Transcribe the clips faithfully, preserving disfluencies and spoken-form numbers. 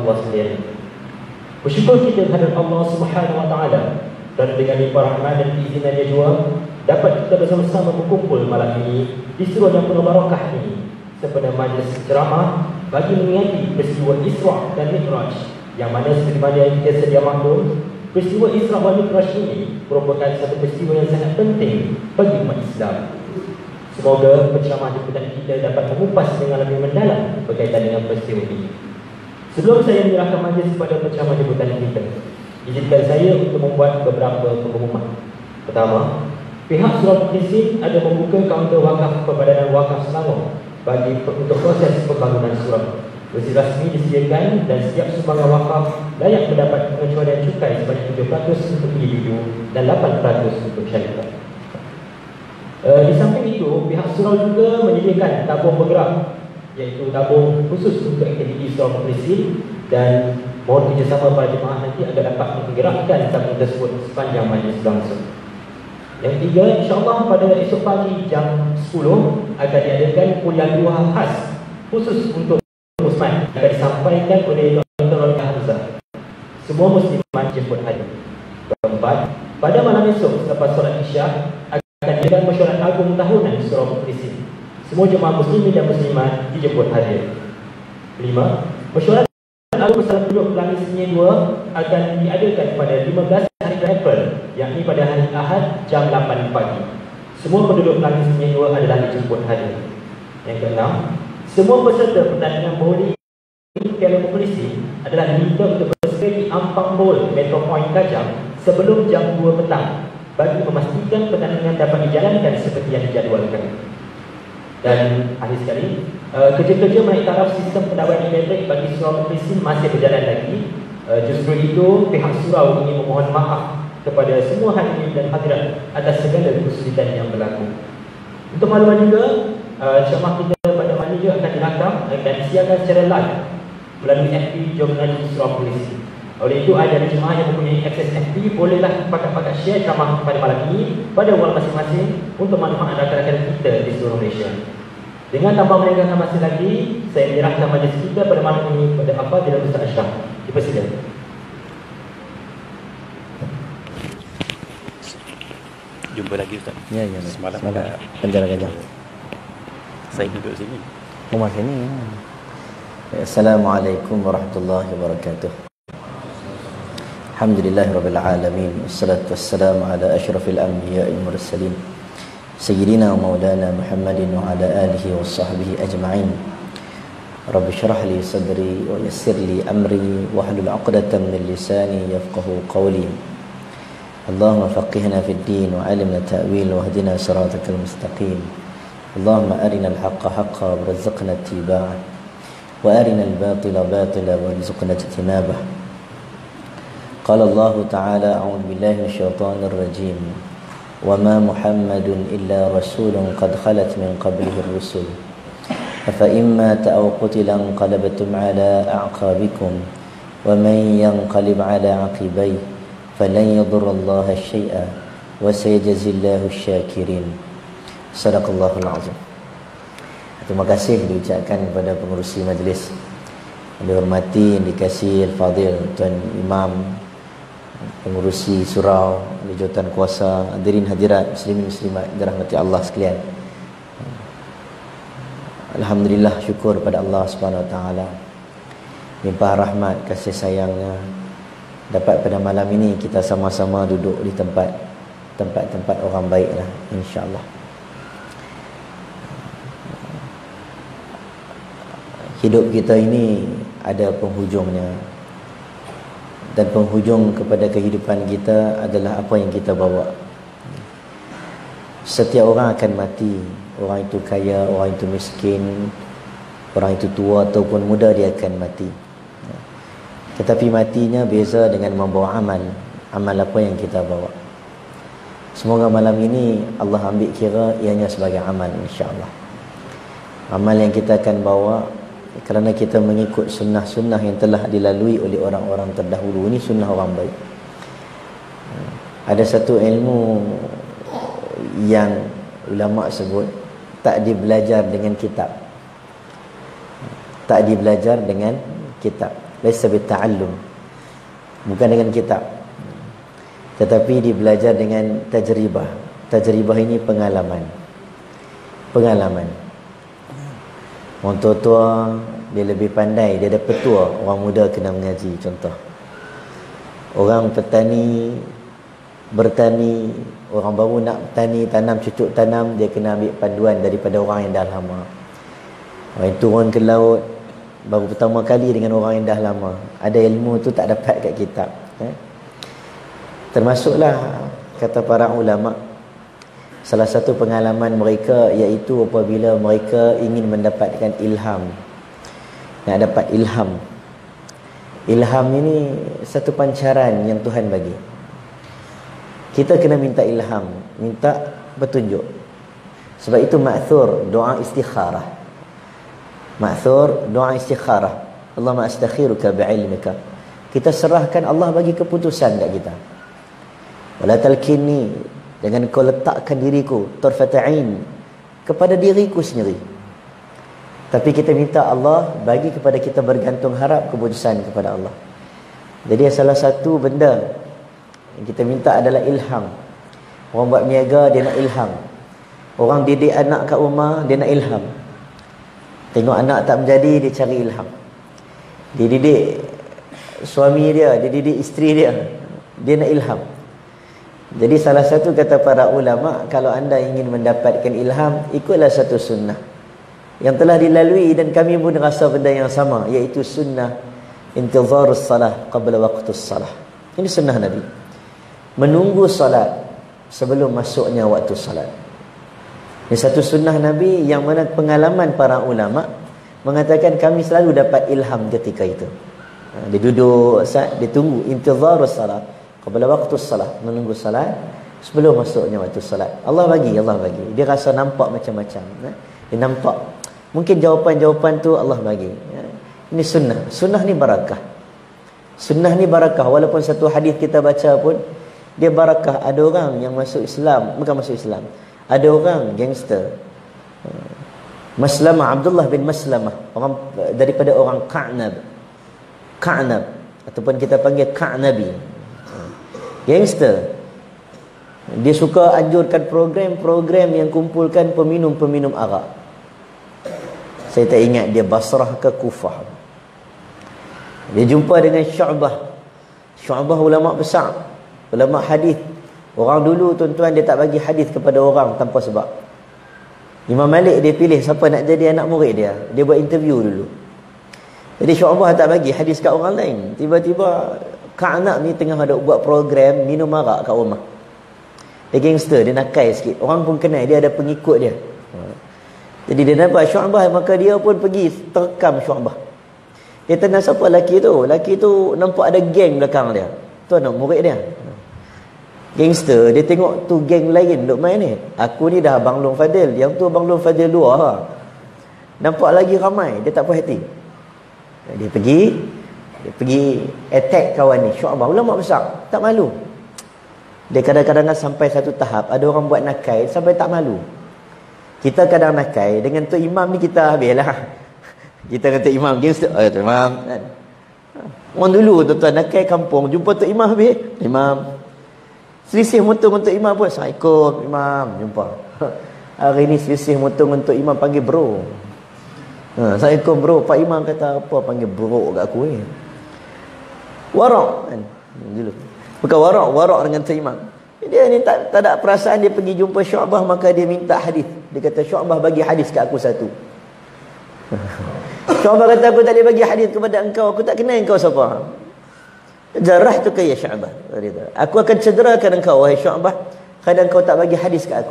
Allah sendiri. Bersyukur kita kepada Allah Subhanahu Wa Taala dan dengan limpah rahmat dan keizinannya juga dapat kita bersama-sama berkumpul malam ini di surau yang penuh barakah ini sempena majlis ceramah bagi mengingati peristiwa Isra dan Mi'raj, yang mana seperti mana yang kita sedia maklum, peristiwa Isra dan Mi'raj ini merupakan satu peristiwa yang sangat penting bagi umat Islam. Semoga penceramah jemputan kita dapat mengupas dengan lebih mendalam berkaitan dengan peristiwa ini. Sebelum saya menyerahkan majlis kepada penceramah jemputan kita, izinkan saya untuk membuat beberapa pengumuman. Pertama, pihak Surau Mukhlisin ada membuka kaunter wakaf Perbadanan Wakaf Selangor bagi untuk proses pembangunan surau. Resi rasmi disediakan dan setiap sumbangan wakaf layak mendapat pengecualian cukai sebanyak tujuh peratus untuk individu dan lapan peratus untuk syarikat. E, di samping itu, pihak surau juga menyediakan tabung bergerak, iaitu tabung khusus untuk aktiviti Surau Mukhlisin, dan mohon kerjasama para jemaah nanti agar dapat menggerakkan tabung tersebut sepanjang majlis berlangsung. Yang ketiga, insyaAllah pada esok pagi jam sepuluh akan diadakan kuliah luar khas khusus untuk Musliman, akan disampaikan oleh Doktor Olga Hamzah. Semua Musliman jemput hadir. Keempat, pada malam esok selepas solat Isyak akan diadakan mesyuarat agung tahunan Surau Mukhlisin. Semua jemaah muslimin dan muslimat dijemput hadir. Lima, mesyuarat agung bersama penduduk Pelangi Senyum dua akan diadakan pada lima belas hari April, yakni pada hari Ahad jam lapan pagi. Semua penduduk Pelangi Senyum dua adalah dijemput hadir. Yang keenam, semua peserta pertandingan bowling Piala Mukhlisin adalah diminta untuk bersedia di Ampang Bowl Metro Point Kajang sebelum jam dua petang bagi memastikan pertandingan dapat dijalankan seperti yang dijadualkan. Dan akhir sekali, uh, kerja-kerja menaik taraf sistem pendawaian elektrik bagi Surau Mukhlisin masih berjalan lagi. Uh, justru itu, pihak surau ingin memohon maaf kepada semua hadirin dan hadirat atas segala kesulitan yang berlaku. Untuk makluman juga, uh, ceramah kita pada malam ini akan direkam dan disiarkan secara live melalui F B Jurnal Surau Mukhlisin. Oleh itu, ada jemaah yang mempunyai akses F B bolehlah pakat-pakat share ceramah pada malam ini pada wall masing-masing untuk manfaat rakan-rakan kita di seluruh Malaysia. Dengan tanpa melengahkan masa lagi, saya menyerahkan majlis kita pada malam ini kepada Al-Fadhil Ustaz Ashraf. Dipersilakan. Jumpa lagi Ustaz. Ya, ya. Semalam ada kejar-kejar. Saya duduk sini. Rumah sini. Assalamualaikum warahmatullahi wabarakatuh. Alhamdulillahirabbil alamin. Wassalatu wassalamu ala asyrafil anbiya'i wal mursalin. Sayyidina wa maulana Muhammadin wa ala alihi wa sahbihi ajma'in. Rabbi syrah li sadri wa yassir li amri wa hlul 'uqdatam min lisani yafqahu qawli. Allahumma faqihna fid din wa 'allimna ta'wil wa hdina siratal mustaqim. Allahumma arina al-haqqa haqqan warzuqna ittiba'ah wa arina al-batila batila warzuqna ijtinabah. Qala Allah ta'ala a'udzu billahi minasyaitonir rajim. وما محمد إلا رسول قد خلت من قبله الرسل أفإن مات أو قتل انقلبتم على أعقابكم ومن ينقلب على عقبيه فلن يضر الله شيئا وسيجزي الله الشاكرين. صدق الله العظيم. Terima kasih diucapkan kepada pengerusi majlis yang dihormati, yang dikasihi Al-Fadhil Tuan Imam, pengurusi surau, jawatan kuasa, hadirin hadirat, muslimin muslimat dirahmati Allah sekalian. Alhamdulillah, syukur pada Allah Subhanahu Wa Taala, limpah rahmat kasih sayangnya, dapat pada malam ini kita sama-sama duduk di tempat tempat-tempat orang baiklah, insya-Allah. Hidup kita ini ada penghujungnya, dan penghujung kepada kehidupan kita adalah apa yang kita bawa. Setiap orang akan mati. Orang itu kaya, orang itu miskin, orang itu tua ataupun muda, dia akan mati. Tetapi matinya beza dengan membawa amal. Amal apa yang kita bawa. Semoga malam ini Allah ambil kira ianya sebagai amal, insya-Allah. Amal yang kita akan bawa kerana kita mengikut sunnah-sunnah yang telah dilalui oleh orang-orang terdahulu. Ini sunnah orang baik. Ada satu ilmu yang ulama sebut tak dibelajar dengan kitab. Tak dibelajar dengan kitab. laisa bita'allum, bukan dengan kitab, tetapi dia belajar dengan tajribah. Tajribah ini pengalaman. Pengalaman. Orang tua-tua dia lebih pandai, dia dah petua, orang muda kena mengaji. Contoh, orang petani bertani, orang baru nak bertani, tanam cucuk tanam, dia kena ambil panduan daripada orang yang dah lama. Orang yang turun ke laut baru pertama kali dengan orang yang dah lama, ada ilmu tu tak dapat kat kitab, eh? Termasuklah kata para ulama, salah satu pengalaman mereka iaitu apabila mereka ingin mendapatkan ilham. Nak dapat ilham. Ilham ini satu pancaran yang Tuhan bagi. Kita kena minta ilham, minta petunjuk. Sebab itu ma'thur doa istikharah. Ma'thur doa istikharah. Allahumma astakhiruka bi'ilmika. Kita serahkan Allah bagi keputusan kat kita. Wala talkinni, jangan kau letakkan diriku tarfata'in kepada diriku sendiri, tapi kita minta Allah bagi kepada kita bergantung harap keputusan kepada Allah. Jadi salah satu benda yang kita minta adalah ilham. Orang buat niaga dia nak ilham, orang didik anak kat rumah dia nak ilham. Tengok anak tak menjadi, dia cari ilham. Dia didik suami dia, dia didik isteri dia, dia nak ilham. Jadi salah satu kata para ulama, kalau anda ingin mendapatkan ilham, ikutlah satu sunnah yang telah dilalui dan kami pun rasa benda yang sama, iaitu sunnah intizarus salah qabla waqtus salah. Ini sunnah Nabi, menunggu salat sebelum masuknya waktu salat. Ini satu sunnah Nabi yang mana pengalaman para ulama mengatakan kami selalu dapat ilham ketika itu. Dia duduk, dia tunggu intizarus salat qabla waqtus salat, menunggu salat sebelum masuknya waktu salat. Allah bagi, Allah bagi. Dia rasa nampak macam-macam, dia nampak mungkin jawapan-jawapan tu Allah bagi. Ini sunnah. Sunnah ni barakah. Sunnah ni barakah. Walaupun satu hadis kita baca pun dia barakah. Ada orang yang masuk Islam, bukan masuk Islam, ada orang gangster, Maslamah, Abdullah bin Maslamah, orang daripada orang Ka'nab, Ka'nab ataupun kita panggil Ka'nabi, gangster. Dia suka anjurkan program-program yang kumpulkan peminum-peminum arak. Saya tak ingat dia Basrah ke Kufah. Dia jumpa dengan Syu'bah. Syu'bah ulama besar, ulama hadis. Orang dulu tuan-tuan dia tak bagi hadis kepada orang tanpa sebab. Imam Malik dia pilih siapa nak jadi anak murid dia, dia buat interview dulu. Jadi Syu'bah tak bagi hadis kat orang lain. Tiba-tiba Ka'nab ni tengah ada buat program minum arak kat rumah. Dia gangster, dia nakal sikit. Orang pun kenal dia, ada pengikut dia. Jadi dia nampak Syu'bah, maka dia pun pergi terekam Syu'bah. Dia tanya siapa lelaki tu. Lelaki tu nampak ada geng belakang dia. Tu anak murid dia. Gangster, dia tengok tu geng lain duk main ni. Aku ni dah Abang Long Fadil, yang tu Abang Long Fadil dua ha. Nampak lagi ramai, dia tak puas hati. Dia pergi, dia pergi attack kawan ni. Syu'bah ulama besar, tak malu. Dia kadang-kadang sampai satu tahap ada orang buat nakal sampai tak malu. Kita kadang nakal dengan tu imam ni kita habislah. Kita kata imam gangster, oh tu imam kan. Orang dulu tuan-tuan nakal kampung jumpa tu imam habis, imam selisih motor untuk imam pun, Assalamualaikum imam, jumpa. Hari ni selisih motor untuk imam, panggil bro. Ha, Assalamualaikum bro, Pak Imam kata apa panggil bro kat aku ni. Warak kan. Dulu. Bukan warak, warak dengan tu imam. Dia ni tak, tak ada perasaan, dia pergi jumpa Syu'bah, maka dia minta hadis. Dia kata Syu'bah bagi hadis kat aku satu. Syu'bah kata aku tak boleh bagi hadis kepada engkau, aku tak kenal engkau siapa. Jarah tu kaya Syu'bah. Aku akan cederakan engkau wahai Syu'bah kerana engkau tak bagi hadis kat aku.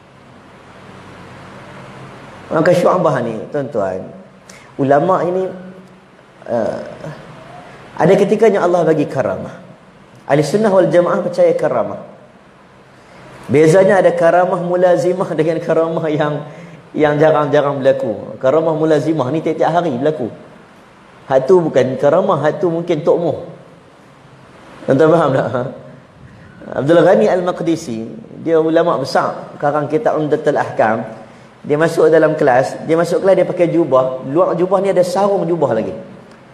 Maka Syu'bah ni tuan-tuan, ulama ini uh, ada ketikanya Allah bagi karamah. Ahli sunnah wal jamaah percaya karamah. Bezanya ada karamah mulazimah dengan karamah yang yang jarang-jarang berlaku. Karamah mulazimah ni tiap-tiap hari berlaku. Hak tu bukan karamah, hak tu mungkin tokmoh. Tuan-tuan faham tak? Ha? Abdul Ghani Al-Maqdisi, dia ulama besar, karang kitab Umdatul Ahkam. Dia masuk dalam kelas, dia masuk kelas dia pakai jubah, luar jubah ni ada sarung jubah lagi.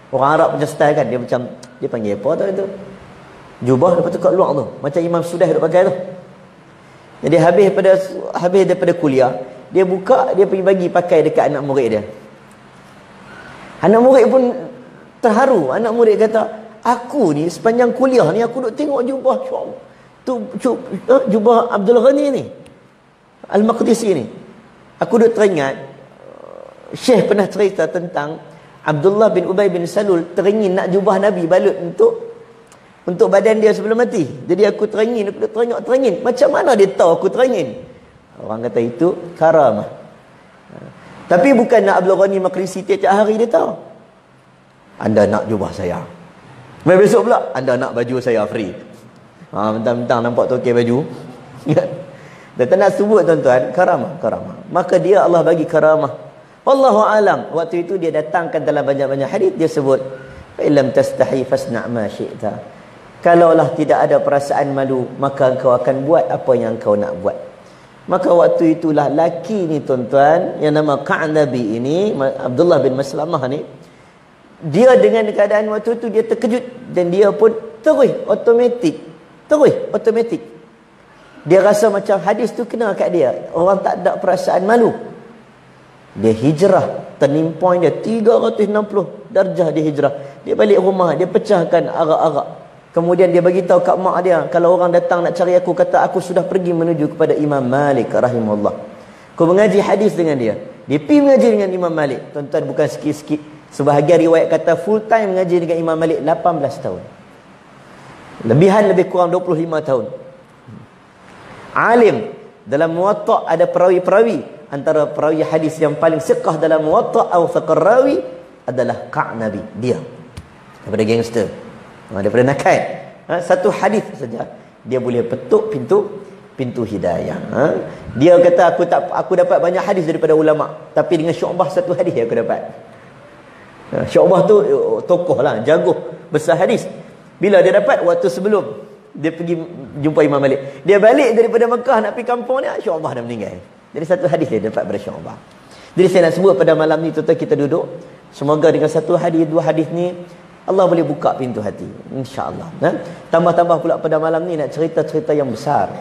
Orang Arab macam style kan, dia macam dia panggil apa tau itu? Jubah lepas tu kat luar tu, macam Imam Sudah duk pakai tu. Jadi habis daripada habis daripada kuliah, dia buka, dia pergi bagi pakai dekat anak murid dia. Anak murid pun terharu. Anak murid kata, aku ni sepanjang kuliah ni aku duk tengok jubah tu, jubah Abdul Ghani ni, Al-Maqdisi ni. Aku duk teringat Syekh pernah cerita tentang Abdullah bin Ubay bin Salul teringin nak jubah Nabi balut untuk untuk badan dia sebelum mati. Jadi aku teringin, aku duk terengok teringin. Macam mana dia tahu aku teringin? Orang kata itu karamah. Tapi bukan nak Abdul Ghani Maqdisi tiap-tiap hari dia tahu. Anda nak jubah saya. Baik besok pula, anda nak baju saya free. Ha, mentang-mentang nampak tokek baju. Dan tak nak sebut tuan-tuan, karamah, karamah. Maka dia Allah bagi karamah. Wallahu alam. Waktu itu dia datangkan dalam banyak-banyak hadis, dia sebut, fa illam tastahi fasna' ma syi'ta. Kalaulah tidak ada perasaan malu, maka engkau akan buat apa yang engkau nak buat. Maka waktu itulah laki ni tuan-tuan, yang nama Ka'nabi ini, Abdullah bin Maslamah ni, dia dengan keadaan waktu itu dia terkejut dan dia pun terus automatik, terus automatik. Dia rasa macam hadis tu kena kat dia. Orang tak ada perasaan malu. Dia hijrah, turning point dia tiga ratus enam puluh darjah dia hijrah. Dia balik rumah, dia pecahkan arak-arak. Kemudian dia bagi tahu kat mak dia, kalau orang datang nak cari aku, kata aku sudah pergi menuju kepada Imam Malik rahimahullah. Kau mengaji hadis dengan dia. Dia pergi mengaji dengan Imam Malik. Tuan-tuan, bukan sikit-sikit. Sebahagian riwayat kata full time mengaji dengan Imam Malik lapan belas tahun. Lebihan lebih kurang dua puluh lima tahun. Alim. Dalam Muwatta' ada perawi-perawi. Antara perawi hadis yang paling siqah dalam Muwatta' atau faqar rawi adalah Ka'nabi. Dia daripada gangster, daripada nakal. Ha? Satu hadis saja dia boleh petuk pintu pintu hidayah. Ha? Dia kata aku tak aku dapat banyak hadis daripada ulama, tapi dengan Syu'bah satu hadis yang aku dapat. Ha, Syu'bah tu tokoh lah, jago besar hadis. Bila dia dapat? Waktu sebelum dia pergi jumpa Imam Malik. Dia balik daripada Mekah nak pergi kampung ni, Syu'bah dah meninggal. Jadi satu hadis dia dapat dari Syu'bah. Jadi saya nak sebut pada malam ni tuan-tuan, kita duduk, semoga dengan satu hadis, dua hadis ni Allah boleh buka pintu hati, insya-Allah. Ha? Tambah-tambah pula pada malam ni nak cerita-cerita yang besar,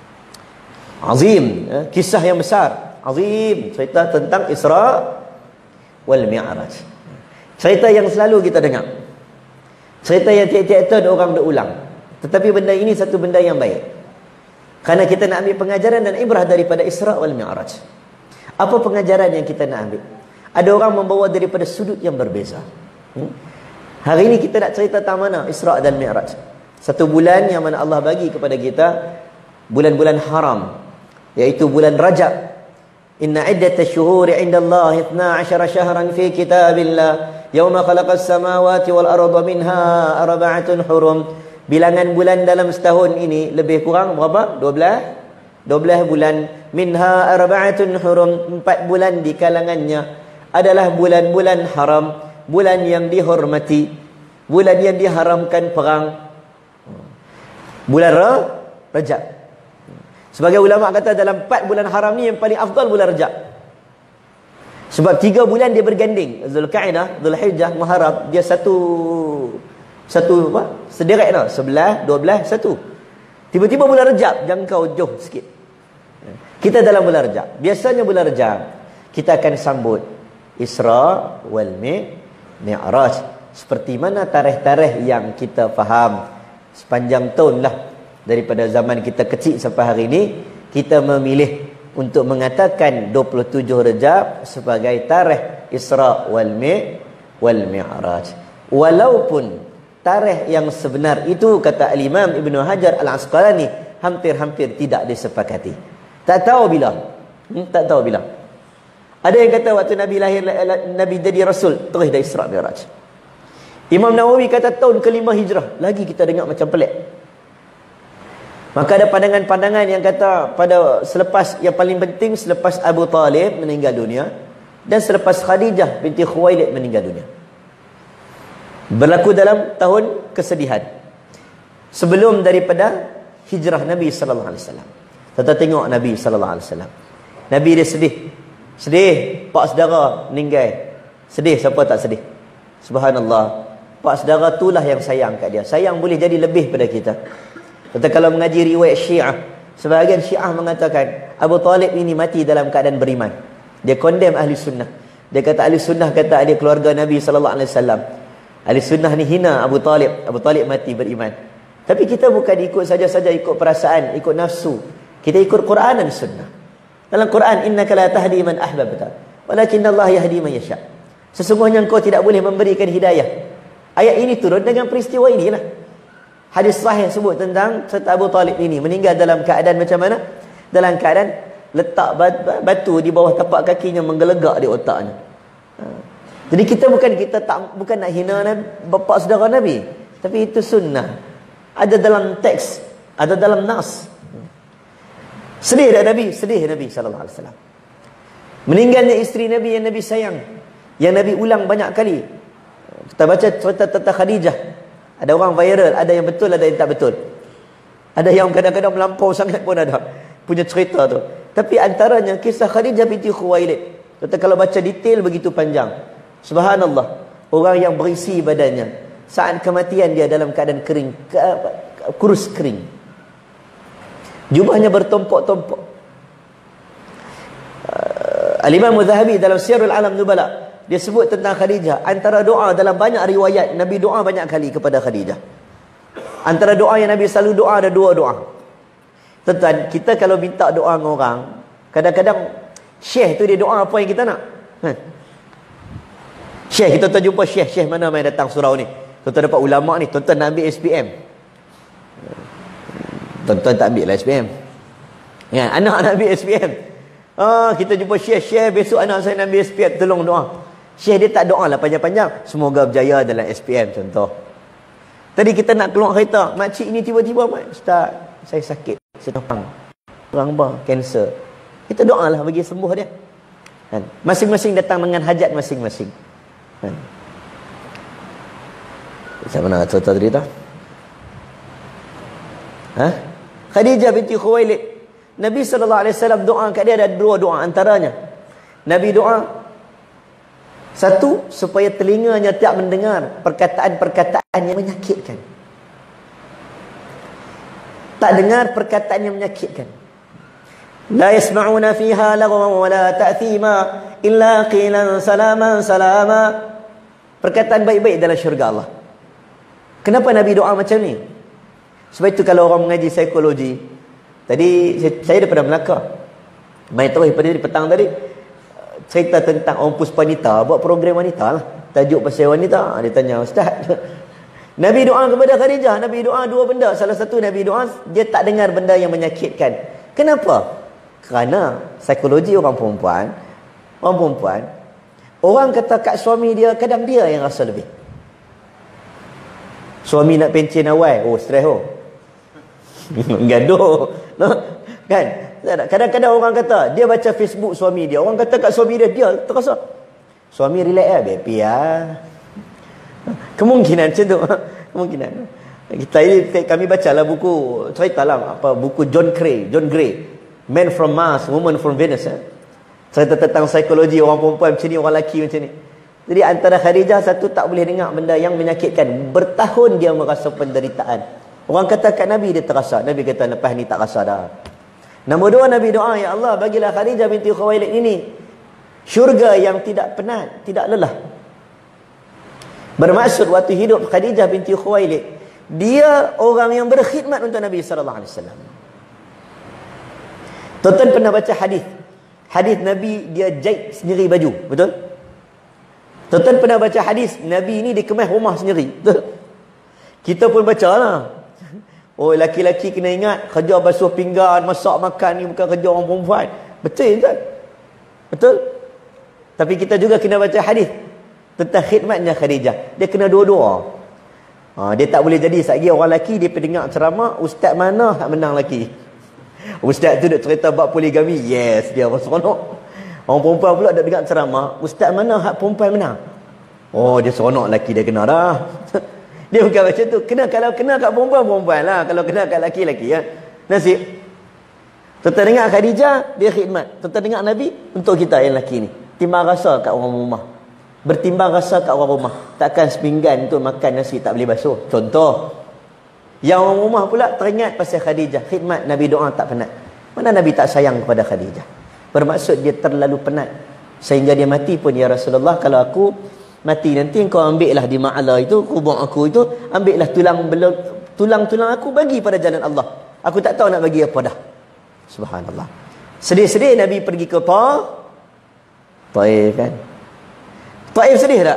azim, ha? Kisah yang besar, azim, cerita tentang Isra wal Mi'raj. Cerita yang selalu kita dengar, cerita yang tiap-tiap tahun orang dah ulang. Tetapi benda ini satu benda yang baik, kerana kita nak ambil pengajaran dan ibrah daripada Isra wal Mi'raj. Apa pengajaran yang kita nak ambil? Ada orang membawa daripada sudut yang berbeza. Hmm? Hari ini kita nak cerita tentang mana Isra dan Mi'raj. Satu bulan yang mana Allah bagi kepada kita bulan-bulan haram, iaitu bulan Rajab. Inna iddatash syuhuri 'inda Allah itna 'ashara syahran fi kitabillah yauma khalaqas samawati wal arda minha arba'atun hurum. Bilangan bulan dalam setahun ini lebih kurang berapa? dua belas dua belas bulan. Minha arba'atun hurum, empat bulan di kalangannya adalah bulan-bulan haram, bulan yang dihormati, bulan yang diharamkan perang, bulan Rajab. Sebagai ulama kata dalam empat bulan haram ni yang paling afdal bulan Rajab. Sebab tiga bulan dia berganding, Zulqa'dah, Zulhijjah, Muharram, dia satu satu apa? Sederek dah, sebelas, dua belas, satu. Tiba-tiba bulan Rajab jangkau jauh sikit. Kita dalam bulan Rajab. Biasanya bulan Rajab kita akan sambut Isra wal Mi'raj. Seperti mana tarikh-tarikh yang kita faham sepanjang tahun lah, daripada zaman kita kecil sampai hari ini, kita memilih untuk mengatakan dua puluh tujuh Rajab sebagai tarikh Isra wal Mi'raj. Walaupun tarikh yang sebenar itu, kata Al-Imam Ibn Hajar Al-Asqalani, hampir-hampir tidak disepakati. Tak tahu bila. Hmm, tak tahu bila. Ada yang kata waktu Nabi lahir, Nabi jadi Rasul, terus dah Isra Mi'raj. Imam Nawawi kata tahun kelima hijrah. Lagi kita dengar macam pelik. Maka ada pandangan-pandangan yang kata pada selepas, yang paling penting selepas Abu Talib meninggal dunia dan selepas Khadijah binti Khuwailid meninggal dunia. Berlaku dalam tahun kesedihan sebelum daripada hijrah Nabi sallallahu alaihi wasallam. Kita tengok Nabi sallallahu alaihi wasallam. Nabi dia sedih. Sedih, pak saudara meninggal. Sedih, siapa tak sedih? Subhanallah. Pak saudara itulah yang sayang kat dia. Sayang boleh jadi lebih pada kita. Kata kalau mengaji riwayat Syiah, sebahagian Syiah mengatakan Abu Talib ini mati dalam keadaan beriman. Dia condemn ahli sunnah. Dia kata ahli sunnah kata ahli keluarga Nabi sallallahu alaihi wasallam. Ahli sunnah ni hina Abu Talib. Abu Talib mati beriman. Tapi kita bukan ikut saja-saja ikut perasaan, ikut nafsu. Kita ikut Quran dan sunnah. Dalam Quran, innaka la tahdi man ahbabta, walakin Allah yahdi man yasha. Sesungguhnya engkau tidak boleh memberikan hidayah. Ayat ini turun dengan peristiwa inilah. Hadis sahih sebut tentang serta Abu Talib ini meninggal dalam keadaan macam mana? Dalam keadaan letak batu di bawah tapak kakinya menggelegak di otaknya. Ha. Jadi kita bukan kita tak bukan nak hina Nabi, bapa saudara Nabi, tapi itu sunnah. Ada dalam teks, ada dalam nas. Sedih tak Nabi? Sedih Nabi sallallahu alaihi wasallam. Meninggalnya isteri Nabi yang Nabi sayang, yang Nabi ulang banyak kali. Kita baca cerita tentang Khadijah. Ada orang viral, ada yang betul, ada yang tak betul. Ada yang kadang-kadang melampau sangat pun ada punya cerita tu. Tapi antaranya kisah Khadijah binti Khuwailid. Kita kalau baca detail begitu panjang. Subhanallah, orang yang berisi badannya saat kematian dia dalam keadaan kering, kurus kering. Jubahnya bertompok-tompok. uh, Al-Imam Zahabi dalam Syiarul Alam Nubala, dia sebut tentang Khadijah, antara doa dalam banyak riwayat Nabi doa banyak kali kepada Khadijah. Antara doa yang Nabi selalu doa ada dua doa. Tuan-tuan, kita kalau minta doa dengan orang, kadang-kadang syekh tu dia doa apa yang kita nak. Ha. Syekh, kita tuan jumpa syekh, syekh mana main datang surau ni. Tuan-tuan dapat ulama ni, tuan-tuan nak ambil S P M. Tuan-tuan tak ambil lah S P M. Ya, anak nak ambil S P M. Ah, kita jumpa syekh, syekh besok anak saya nak ambil S P M, tolong doa. Syekh dia tak doa lah panjang-panjang, semoga berjaya dalam S P M contoh. Tadi kita nak keluar kereta, makcik ni tiba-tiba, Ustaz, saya sakit, saya topang, orang apa, kanser. Kita doa lah bagi sembuh dia. Kan? Masing-masing datang dengan hajat masing-masing. Kan? Macam mana cerita cerita? Ha? Khadijah binti Khuwailid. Nabi sallallahu alaihi wasallam doa kat dia ada dua doa antaranya. Nabi doa satu, supaya telinganya tak mendengar perkataan-perkataan yang menyakitkan. Tak dengar perkataan yang menyakitkan. La yasma'una fiha lagwan wa la ta'thima illa qilan salaman salama. Perkataan baik-baik dalam syurga Allah. Kenapa Nabi doa macam ni? Sebab itu kalau orang mengaji psikologi, tadi saya daripada Melaka, main terus pada petang tadi, cerita tentang Om Puspanita buat program wanita lah, tajuk pasal wanita. Dia tanya, Ustaz, Nabi doa kepada Khadijah, Nabi doa dua benda. Salah satu Nabi doa, dia tak dengar benda yang menyakitkan. Kenapa? Kerana psikologi orang perempuan, orang perempuan, orang kata kat suami dia, kadang dia yang rasa lebih. Suami nak pencen awal, oh stres oh. Gaduh. No? Kan? Kadang-kadang orang kata dia baca Facebook suami dia, orang kata kat suami dia, dia terasa suami relax lah, happy lah. Kemungkinan macam tu. Kemungkinan. Kita ini, kami bacalah buku, cerita lah apa, buku John Gray, John Gray, Man from Mars, Woman from Venus. Eh? Cerita tentang psikologi orang perempuan macam ni, orang lelaki macam ni. Jadi antara Khadijah, satu, tak boleh dengar benda yang menyakitkan. Bertahun dia merasa penderitaan. Orang kata kat Nabi, dia terasa. Nabi kata, lepas ni tak rasa dah. Nombor dua, Nabi doa, ya Allah, bagilah Khadijah binti Khuwailid ini syurga yang tidak penat, tidak lelah. Bermaksud waktu hidup Khadijah binti Khuwailid, dia orang yang berkhidmat untuk Nabi sallallahu alaihi wasallam. Tuan-tuan pernah baca hadis. Hadis Nabi dia jahit sendiri baju, betul? Tuan-tuan pernah baca hadis Nabi ni dia kemas rumah sendiri, betul? Kita pun baca lah. Oh, laki-laki kena ingat, kerja basuh pinggan, masak makan ni bukan kerja orang perempuan. Betul tak? Betul? Tapi kita juga kena baca hadis tentang khidmatnya Khadijah. Dia kena dua-dua. Ha, dia tak boleh jadi satgi orang lelaki dia pendengar ceramah, ustaz mana hak menang lelaki. Ustaz tu duk cerita bab poligami, yes, dia seronok. Orang perempuan pula duk dengar ceramah, ustaz mana hak perempuan menang. Oh, dia seronok lelaki dia kena dah. Dia bukan macam tu. Kena kalau kena kat perempuan, perempuan lah. Kalau kena kat lelaki-lelaki ya. Nasib. Tuan-tuan dengar Khadijah, dia khidmat. Tuan-tuan dengar Nabi, untuk kita yang lelaki ni. Timbang rasa kat orang rumah. bertimbang rasa kat orang rumah. Takkan sepinggan untuk makan nasi tak boleh basuh. Contoh. Yang orang rumah pula teringat pasal Khadijah. Khidmat Nabi doa tak penat. Mana Nabi tak sayang kepada Khadijah? Bermaksud dia terlalu penat. Sehingga dia mati pun, ya Rasulullah, kalau aku mati nanti kau ambil lah di Ma'ala itu, kubur aku itu, ambil lah tulang tulang-tulang aku bagi pada jalan Allah. Aku tak tahu nak bagi apa dah. Subhanallah. Sedih-sedih Nabi pergi ke Ta Taif kan. Taif sedih tak?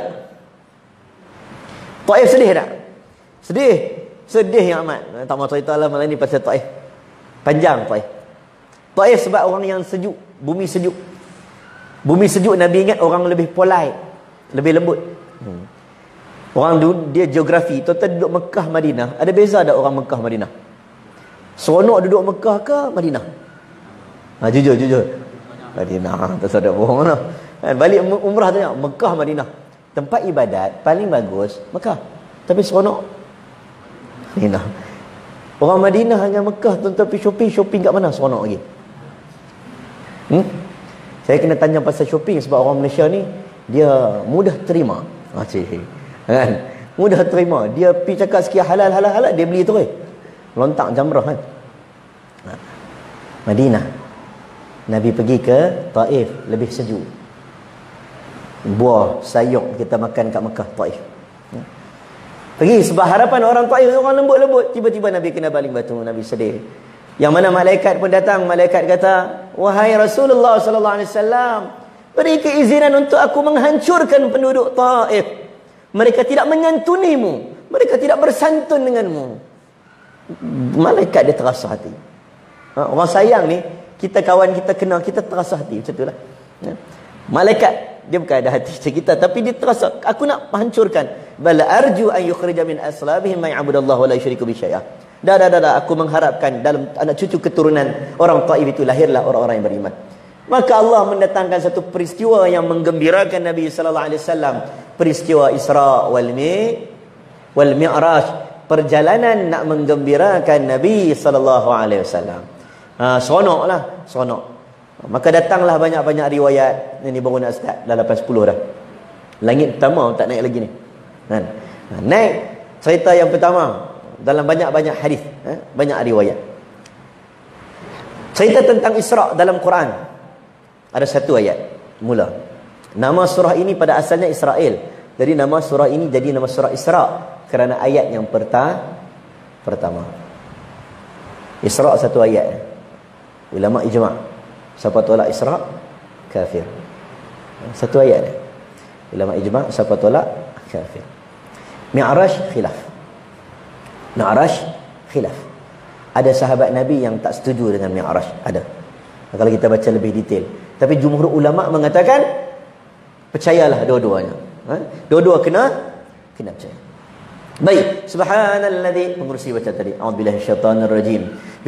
Taif sedih tak? Sedih. Sedih yang amat. Tak mahu cerita lah malam ni pasal Taif. Panjang Taif. Taif sebab orang yang sejuk. Bumi sejuk. Bumi sejuk, Nabi ingat orang lebih polite, lebih lembut. Hmm. Orang tu, dia geografi. Total duduk Mekah, Madinah. Ada beza tak orang Mekah, Madinah? Seronok duduk Mekah ke Madinah? Ha, jujur, jujur. Madinah. Tak sadar bohong lah. Balik umrah tanya, Mekah, Madinah. Tempat ibadat paling bagus Mekah. Tapi seronok Madinah. Orang Madinah dengan Mekah, tuan-tuan pergi shopping, shopping kat mana seronok lagi? Hmm? Saya kena tanya pasal shopping sebab orang Malaysia ni dia mudah terima. Ha, cik. Kan? Mudah terima. Dia pergi cakap sekian halal halal halal, dia beli terus. Lontak jamrah kan. Ha. Madinah. Nabi pergi ke Taif, lebih sejuk. Buah sayur kita makan kat Mekah, Taif. Ha. Pergi sebab harapan orang Taif, orang lembut-lembut, tiba-tiba Nabi kena baling batu, Nabi sedih. Yang mana malaikat pun datang, malaikat kata, wahai Rasulullah sallallahu alaihi wasallam, beri keizinan untuk aku menghancurkan penduduk Taif. Mereka tidak menyantunimu, mereka tidak bersantun denganmu. Malaikat dia terasa hati. Ha, orang sayang ni, kita kawan kita kenal, kita terasa hati macam itulah. Ya. Malaikat dia bukan ada hati macam kita, tapi dia terasa, aku nak hancurkan. Bala arju an yukhrija min aslabihim ma ya'budallaha wa la yusyriku bi syai'a. Dah, dah, dah, dah, aku mengharapkan dalam anak cucu keturunan orang Taif itu lahirlah orang-orang yang beriman. Maka Allah mendatangkan satu peristiwa yang menggembirakan Nabi sallallahu alaihi wasallam, peristiwa Isra wal Mi wal Mi'raj, perjalanan nak menggembirakan Nabi sallallahu alaihi wasallam. Ha, seronoklah, seronok. Maka datanglah banyak-banyak riwayat. Ini baru nak start dah lapan sepuluh dah. Langit pertama tak naik lagi ni. Kan? Naik cerita yang pertama dalam banyak-banyak hadis, eh? banyak riwayat. Cerita tentang Isra dalam Quran. Ada satu ayat mula. Nama surah ini pada asalnya Israel. Jadi nama surah ini jadi nama surah Isra kerana ayat yang perta pertama. Isra satu ayat. Ulama ijma'. Siapa tolak Isra kafir. Satu ayat. Ulama ijma', siapa tolak kafir. Mi'raj khilaf. Mi'raj khilaf. Ada sahabat Nabi yang tak setuju dengan Mi'raj, ada. Kalau kita baca lebih detail. Tapi jumhur ulama mengatakan percayalah dua-duanya. Ha? Dua-dua kena kena percaya. Baik, subhanalladzi, pengurusi baca tadi. A'udzubillahi minasyaitonir rajim.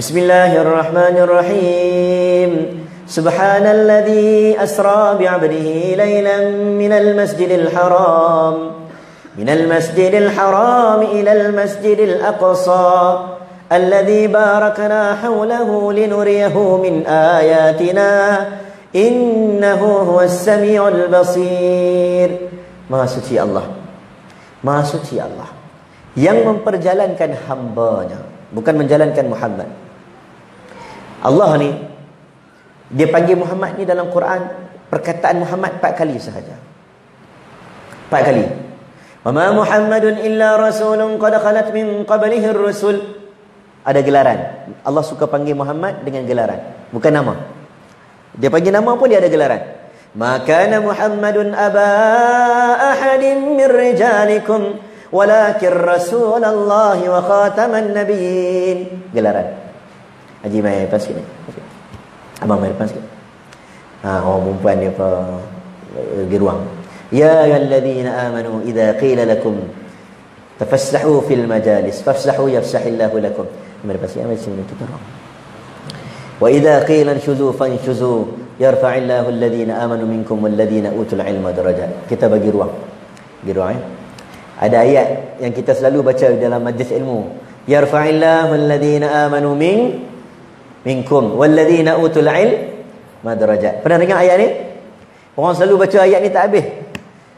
Bismillahirrahmanirrahim. Subhanalladzi asra bi'abdihi lailan minal masjidil haram minal masjidil haram ilal masjidil aqsa alladzi barakna hawlahu linuriyahu min ayatina innahu huwas samiul basir. Maha suci Allah, Maha suci Allah yang memperjalankan hambanya, bukan menjalankan Muhammad. Allah ni, dia panggil Muhammad ni dalam Quran, perkataan Muhammad empat kali sahaja. Empat kali. Wa ma Muhammadun illa rasulun qad khalat min qablihi ar-rusul. Ada gelaran. Allah suka panggil Muhammad dengan gelaran, bukan nama. Dia panggil nama pun dia ada gelaran. Ma kana Muhammadun aba ahadin min rijalikum walakin rasulallahi wa khataman nabiyyin. Gelaran. Haji mai lepas sikit. Abang mai lepas sikit. Ha, orang perempuan dia apa di ruang. Ya ayyuhalladzina amanu idza qila lakum tafassahu fil majalis fafsahu yafsahillahu lakum. Mai lepas sikit, mai sini tu terang. Wa idza qila inshuzu fanshuzu yarfa'illahu alladhina amanu minkum walladhina utul ilma darajat. Kita bagi ruang. Bagi ruang eh. Ada ayat yang kita selalu baca dalam majlis ilmu. Yarfa'illahu alladhina amanu min minkum walladhina utul ilma darajat. Pernah dengar ayat ni? Orang selalu baca ayat ni tak habis.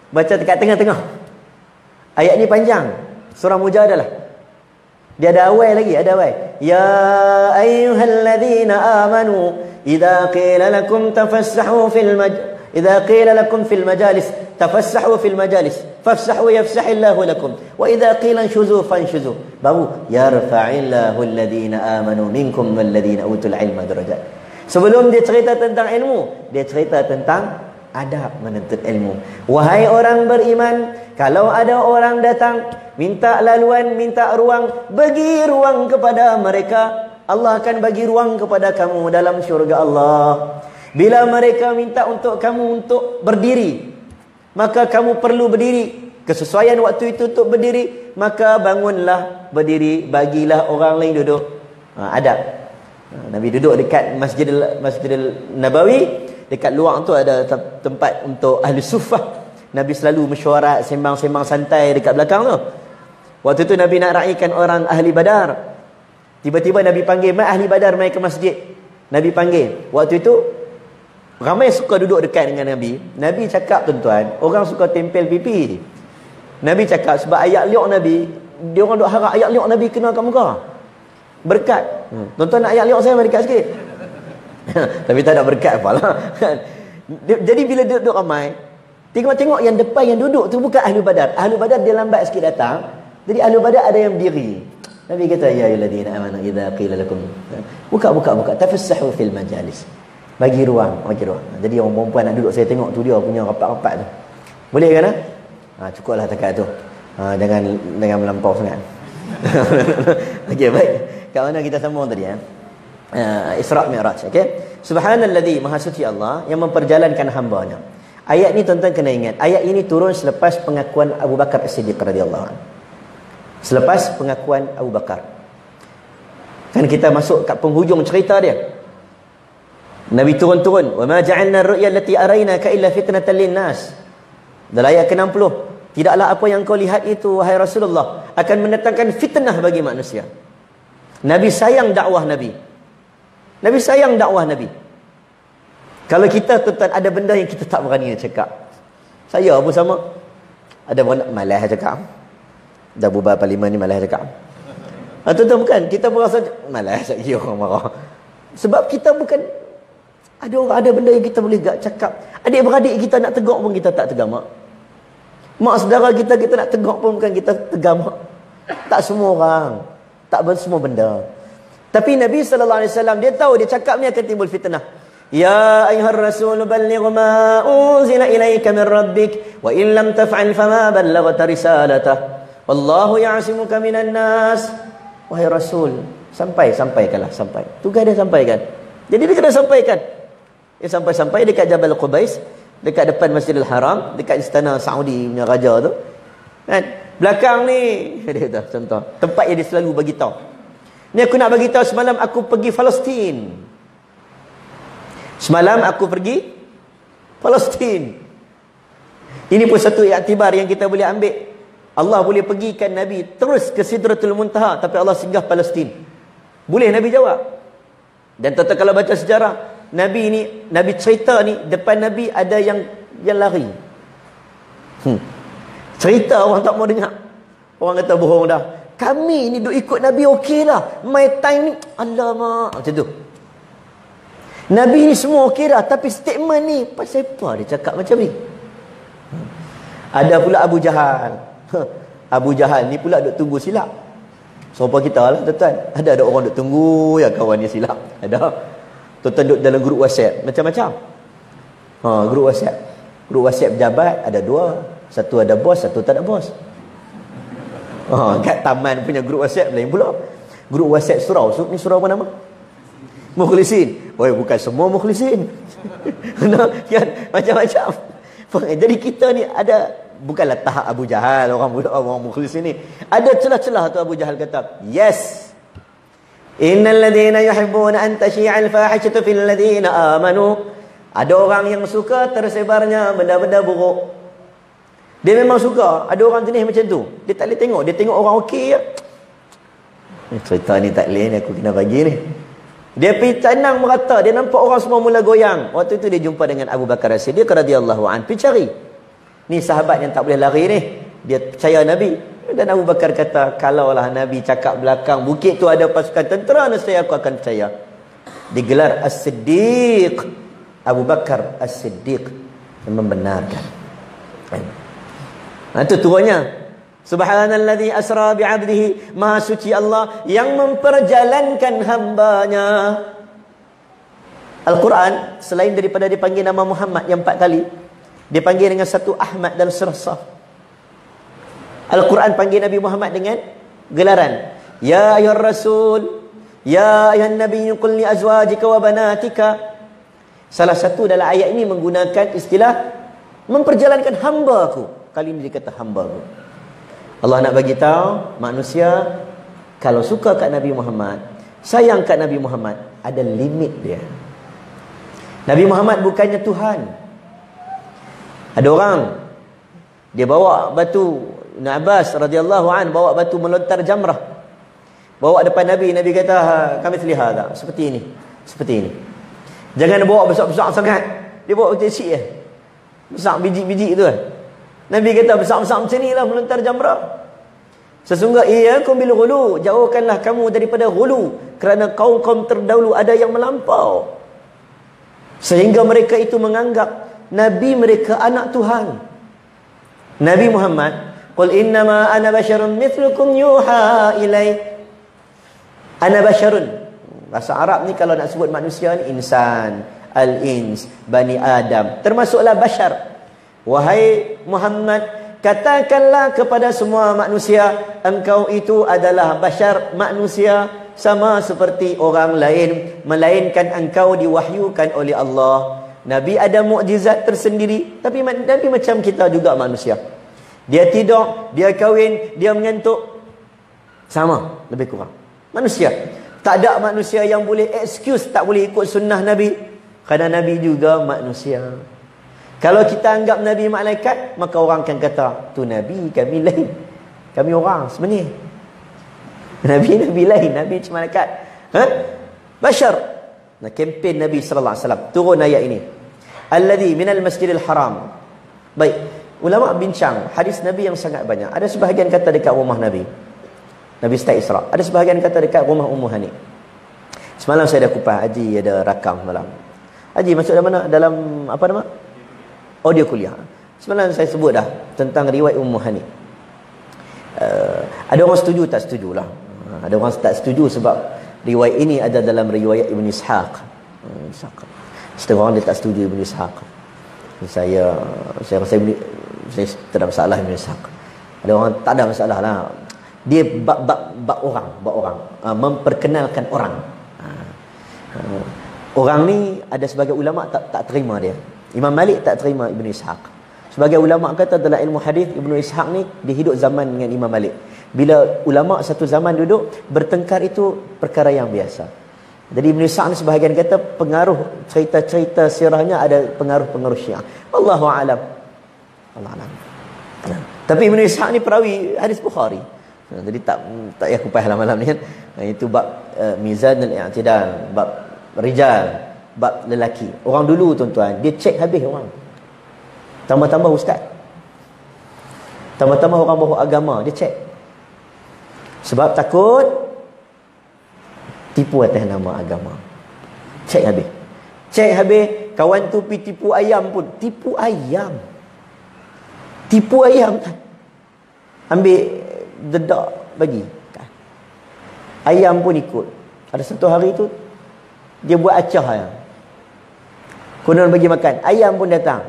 Baca dekat tengah-tengah. Ayat ni panjang. Surah Mujadalah. Dia ada awal lagi, ada awal. Ya ayyuhalladzina amanu idza qila lakum tafassahu fil maj idza qila lakum fil majalis tafassahu fil majalis fafsahu yafsahillahu lakum wa idza qila anshuzu fanshuzu. Baru yarfa'illahu alladzina amanu minkum walladzina utul ilma darajat. Sebelum dia cerita tentang ilmu, dia cerita tentang adab menuntut ilmu. Wahai orang beriman, kalau ada orang datang minta laluan, minta ruang, bagi ruang kepada mereka. Allah akan bagi ruang kepada kamu dalam syurga Allah. Bila mereka minta untuk kamu untuk berdiri, maka kamu perlu berdiri. Kesesuaian waktu itu untuk berdiri, maka bangunlah berdiri, bagilah orang lain duduk. Ha, adab. Nabi duduk dekat Masjidil Masjidil Nabawi. Dekat luar tu ada tempat untuk ahli suffah. Nabi selalu mesyuarat, sembang-sembang santai dekat belakang tu. Waktu tu Nabi nak raikan orang ahli Badar. Tiba-tiba Nabi panggil, "Mai ahli Badar mai ke masjid." Nabi panggil. Waktu itu ramai suka duduk dekat dengan Nabi. Nabi cakap, tuan-tuan, orang suka tempel pipi. Nabi cakap sebab ayat liuk Nabi, dia orang duk harap ayat liuk Nabi kena kat muka. Berkat. Hmm. Tuan-tuan nak ayat liuk saya mari dekat sikit. Tapi tak ada berkat apalah. Jadi bila duduk ramai, tengok-tengok yang depan yang duduk tu bukan ahli Badar. Ahli Badar dia lambat sikit datang. Jadi ahli Badar ada yang berdiri. Nabi kata, ya ayyuhalladzina amanu idza qila lakum, buka buka buka tafassahu fil majalis. Bagi ruang, bagi ruang. Jadi orang perempuan nak duduk, saya tengok tu dia punya rapat-rapat tu. Boleh kan? Ha, cukuplah takat tu. Ha, jangan jangan melampau sangat. Okey, baik. Kat mana kita sambung tadi ya? Uh, Isra' Mi'raj, okey. Subhanalladzi, maha suci Allah yang memperjalankan hamba-Nya. Ayat ni tuan-tuan kena ingat, ayat ini turun selepas pengakuan Abu Bakar As-Siddiq radhiyallahu anhu. Selepas pengakuan Abu Bakar. Kan kita masuk kat penghujung cerita dia. Nabi turun-turun, "Wa ma ja'alna ar-ru'ya allati araynaka illa fitnatan lin-nas." Dalam ayat ke enam puluh, tidaklah apa yang kau lihat itu wahai Rasulullah akan mendatangkan fitnah bagi manusia. Nabi sayang dakwah Nabi. Nabi sayang dakwah Nabi. Kalau kita tuan-tuan ada benda yang kita tak berani cakap. Saya pun sama. Ada berani malas cakap. Dah bubar parlimen ni malas cakap. Ha, tuan-tuan bukan, kita pun rasa malas lagi orang marah. Sebab kita bukan, ada orang ada benda yang kita boleh gak cakap. Adik-beradik kita nak tegur pun kita tak tegur mak. Mak saudara kita kita nak tegur pun bukan kita tegur mak. Tak semua orang. Tak semua benda. Tapi Nabi sallallahu alaihi wasallam dia tahu dia cakap ni akan timbul fitnah. Ya ayyuhar rasul balligh ma unzila ilaika min rabbik wa in lam taf'al fama ballaghta risalatah wallahu ya'simuka minan nas. Wahai rasul, sampai sampaikanlah sampai. Tugas dia sampaikan. Jadi dia kena sampaikan. Dia sampai-sampai dekat Jabal Qubais, dekat depan Masjidil Haram, dekat istana Saudi punya raja tu. Kan? Belakang ni dia kata contoh, tempat yang dia selalu bagi tahu. Ni aku nak bagi tahu, semalam aku pergi Palestin. Semalam aku pergi Palestin. Ini pun satu iktibar yang kita boleh ambil. Allah boleh pergikan Nabi terus ke Sidratul Muntaha, tapi Allah singgah Palestin. Boleh Nabi jawab. Dan tetap kalau baca sejarah, Nabi ni, Nabi cerita ni, depan Nabi ada yang yang lari. Hmm. Cerita orang tak mau dengar. Orang kata bohong dah. Kami ni duk ikut Nabi okey lah. My time ni, alamak. Macam tu. Nabi ni semua okey dah. Tapi statement ni, pasal apa dia cakap macam ni? Ada pula Abu Jahal. Abu Jahal ni pula duk tunggu silap. Serupa kita lah tuan-tuan. Ada ada orang duk tunggu ya kawan dia silap. Ada. Tuan-tuan duk dalam grup WhatsApp. Macam-macam. Ha, grup WhatsApp. Grup WhatsApp pejabat ada dua. Satu ada bos, satu tak ada bos. Ha, kat taman punya grup WhatsApp lain pula. Grup WhatsApp surau. Ni surau apa nama? Mukhlisin. Oh, bukan semua mukhlisin. Kan? Macam-macam. Jadi kita ni ada, bukanlah tahap Abu Jahal, orang budak orang mukhlisin ni. Ada celah-celah tu Abu Jahal kata, yes. Innal ladhina yuhibbuna an tashi'al fahishatu fil ladhina amanu. Ada orang yang suka tersebarnya benda-benda buruk. Dia memang suka. Ada orang jenis macam tu. Dia tak boleh tengok. Dia tengok orang okey je. Cerita ni tak boleh ni. Aku kena bagi ni. Dia pergi tanang merata. Dia nampak orang semua mula goyang. Waktu tu dia jumpa dengan Abu Bakar As-Siddiq radhiyallahu anhu. Pergi cari. Ni sahabat yang tak boleh lari ni. Dia percaya Nabi. Dan Abu Bakar kata, kalaulah Nabi cakap belakang bukit tu ada pasukan tentera, nescaya aku akan percaya. Digelar As-Siddiq. Abu Bakar As-Siddiq, yang membenarkan. Nah, itu turunnya. Subhanalladzi asra bi'abdihi, Maha suci Allah yang memperjalankan hambanya. Al-Quran selain daripada dipanggil nama Muhammad yang empat kali, dia panggil dengan satu Ahmad dan surah Saf. Al-Quran panggil Nabi Muhammad dengan gelaran Ya ayyuhar rasul, Ya ayyuhan nabiyyu qul li azwajika wa banatika. Salah satu dalam ayat ini menggunakan istilah memperjalankan hamba aku. Kali ini dia kata hamba aku. Allah nak bagi tahu manusia kalau suka kat Nabi Muhammad, sayang kat Nabi Muhammad, ada limit dia. Nabi Muhammad bukannya Tuhan. Ada orang dia bawa batu, Ibn Abbas radhiyallahu an bawa batu melontar jamrah. Bawa depan Nabi, Nabi kata, kami terlihat tak? Seperti ini. Seperti ini. Jangan bawa besar-besar sangat. Dia bawa kecil je. Besar biji-biji tu. Nabi kata besar-besar macam ni lah melontar jamrah. Sesungguhnya iyyakum bil ghulu, jauhkanlah kamu daripada ghulu, kerana kaum-kaum terdahulu ada yang melampau sehingga mereka itu menganggap Nabi mereka anak Tuhan. Nabi Muhammad, qul innama ana basyarun mithlukum yuha ilai. Ana basyarun. Bahasa Arab ni kalau nak sebut manusia ni insan, al-ins, bani Adam, termasuklah basyar. Wahai Muhammad, katakanlah kepada semua manusia, engkau itu adalah basyar, manusia, sama seperti orang lain, melainkan engkau diwahyukan oleh Allah. Nabi ada mukjizat tersendiri, tapi Nabi macam kita juga manusia. Dia tidur, dia kahwin, dia mengantuk, sama, lebih kurang manusia. Tak ada manusia yang boleh excuse tak boleh ikut sunnah Nabi, kerana Nabi juga manusia. Kalau kita anggap Nabi malaikat, maka orang akan kata, tu Nabi, kami lain. Kami orang sebenarnya. Nabi-Nabi lain, Nabi macam malaikat. Ha? Bashar. Nah, kempen Nabi sallallahu alaihi wasallam. Turun ayat ini. Alladhi minal masjidil haram. Baik. Ulama bincang hadis Nabi yang sangat banyak. Ada sebahagian kata dekat rumah Nabi. Nabi start Isra. Ada sebahagian kata dekat rumah Ummu Hani. Semalam saya dah kupas, Haji ada rakam malam. Haji masuk dalam mana? Dalam apa nama? Audio kuliah. Semalam saya sebut dah tentang riwayat Ummu Hani. Uh, ada orang setuju tak setuju lah. Uh, ada orang tak setuju sebab riwayat ini ada dalam riwayat Ibn Ishaq. Uh, Ishaq. Setengah orang dia tak setuju Ibn Ishaq. Saya saya rasa Ibn, saya tak ada masalah Ibn Ishaq. Ada orang tak ada masalah lah. Dia bab bab bab orang, bab orang, uh, memperkenalkan orang. Uh, uh, orang ni ada sebagai ulama tak tak terima dia. Imam Malik tak terima Ibn Ishaq. Sebagai ulama kata dalam ilmu hadis, Ibn Ishaq ni dia hidup zaman dengan Imam Malik. Bila ulama satu zaman duduk bertengkar itu perkara yang biasa. Jadi Ibn Ishaq ni sebahagian kata pengaruh cerita-cerita sirahnya ada pengaruh-pengaruh Syiah. Wallahu a'lam. Allah a'lam. Nah, tapi Ibn Ishaq ni perawi hadis Bukhari. Nah, jadi tak tak payah kupas malam ni kan. Nah, itu bab uh, mizan al-i'tidal, bab rijal, bab lelaki. Orang dulu tuan-tuan, dia cek habis orang. Tambah-tambah ustaz. Tambah-tambah orang bawa agama, dia cek. Sebab takut tipu atas nama agama. Cek habis. Cek habis, kawan tu pergi tipu ayam pun. Tipu ayam. Tipu ayam. Ambil dedak bagi. Ayam pun ikut. Ada satu hari tu dia buat acah ayam. Konon bagi makan. Ayam pun datang.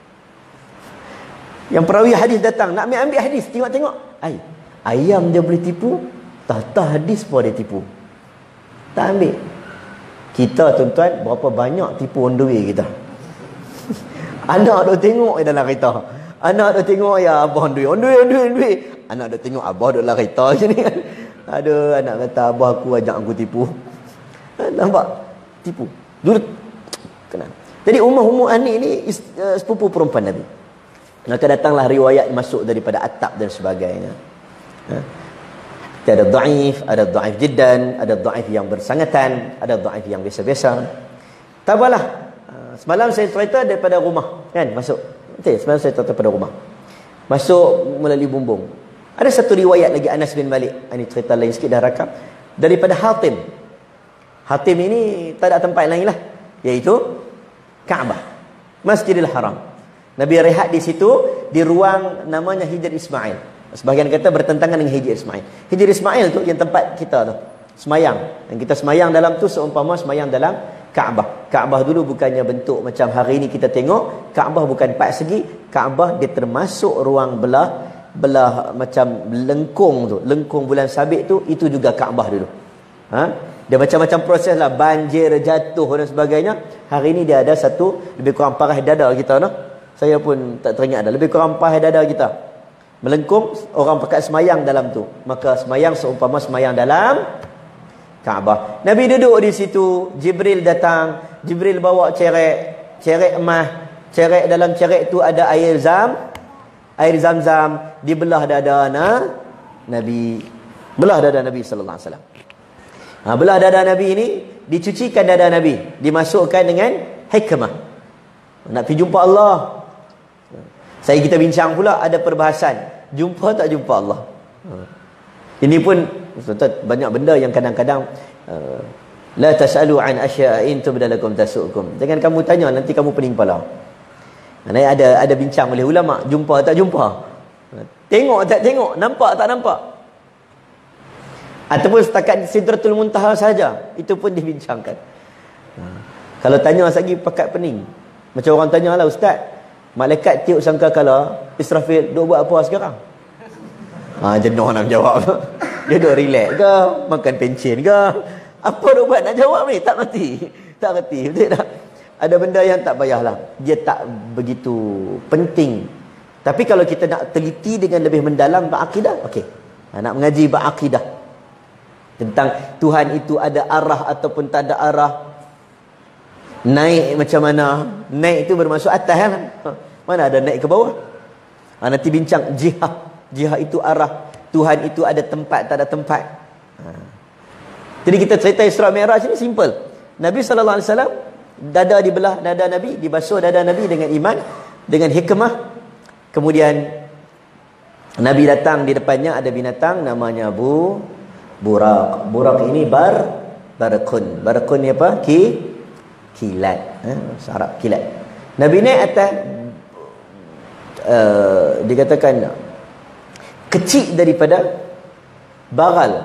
Yang perawi hadis datang. Nak ambil, ambil hadis. Tengok-tengok. Ay, ayam dia boleh tipu. Tah-tah hadis pun dia tipu. Tak ambil. Kita tuan-tuan, berapa banyak tipu on the way kita. Anak dah tengok dalam kereta. Anak dah tengok ya abah on the way. On the way, on the way, on the way. Anak dah tengok abah dalam kereta macam ni kan. Aduh, anak kata abah aku ajak aku tipu. Nampak? Tipu. Dulu kena. Jadi Ummu Hani ni uh, sepupu perempuan Nabi. Maka datanglah riwayat masuk daripada Attab dan sebagainya. Ha? Ada dhaif, ada dhaif jiddan, ada dhaif yang bersangatan, ada dhaif yang biasa-biasa. Tak apalah. Uh, semalam saya cerita daripada rumah, kan? Masuk. Betul, semalam saya cerita daripada rumah. Masuk melalui bumbung. Ada satu riwayat lagi Anas bin Malik. Ini cerita lain sikit dah rakam. Daripada Hatim. Hatim ini tak ada tempat lain lah. Iaitu Kaabah. Masjidil Haram. Nabi rehat di situ. Di ruang namanya Hijr Ismail. Sebahagian kata bertentangan dengan Hijr Ismail. Hijr Ismail tu yang tempat kita tu. Semayang. Dan kita semayang dalam tu seumpama semayang dalam Kaabah. Kaabah dulu bukannya bentuk macam hari ini kita tengok. Kaabah bukan empat segi. Kaabah dia termasuk ruang belah belah macam lengkung tu. Lengkung bulan sabit tu, itu juga Kaabah dulu. Ha? Dia macam-macam proses lah. Banjir, jatuh dan sebagainya. Hari ini dia ada satu lebih kurang parah dada kita no? Saya pun tak teringat dah. Lebih kurang parah dada kita. Melengkung, orang pakai semayang dalam tu. Maka semayang seumpama semayang dalam Kaabah. Nabi duduk di situ, Jibril datang, Jibril bawa cerek, cerek emas, cerek dalam cerek tu ada air zam, air zam-zam, dibelah dada na Nabi, belah dada Nabi sallallahu alaihi wasallam. Ha, belah dada Nabi ini dicucikan dada Nabi, dimasukkan dengan hikmah. Nak pergi jumpa Allah. Saya kita bincang pula ada perbahasan, jumpa tak jumpa Allah. Ini pun banyak benda yang kadang-kadang uh, la tasalu an asya'in tubdalakum tasukum. Jangan kamu tanya, nanti kamu pening kepala. Ada ada bincang oleh ulama, jumpa tak jumpa, tengok tak tengok, nampak tak nampak, ataupun setakat Sidratul Muntaha saja, itu pun dibincangkan. Kalau tanya lagi pakat pening. Macam orang tanya lah, ustaz, malaikat tiup sangkakala Israfil duk buat apa sekarang? Ha, jenuh nak jawab. Dia duk relax ke, makan pencen ke, apa duk buat nak jawab ni? Tak reti. Tak reti, betul tak? Ada benda yang tak payahlah. Dia tak begitu penting. Tapi kalau kita nak teliti dengan lebih mendalam berakidah, okey. Nak mengaji berakidah tentang Tuhan itu ada arah ataupun tak ada arah. Naik macam mana? Naik itu bermaksud atas kan? Mana ada naik ke bawah? Ha, nanti bincang jihad. Jihad itu arah. Tuhan itu ada tempat, tak ada tempat. Ha. Jadi kita cerita Isra Mi'raj ini simple. Nabi sallallahu alaihi wasallam, dada dibelah dada Nabi, dibasuh dada Nabi dengan iman, dengan hikmah. Kemudian Nabi datang, di depannya ada binatang namanya Bu Burak. Burak ini bar barakun. Barakun ni apa? Ki kilat. Ha, Arab kilat. Nabi naik atas uh, dikatakan kecil daripada bagal,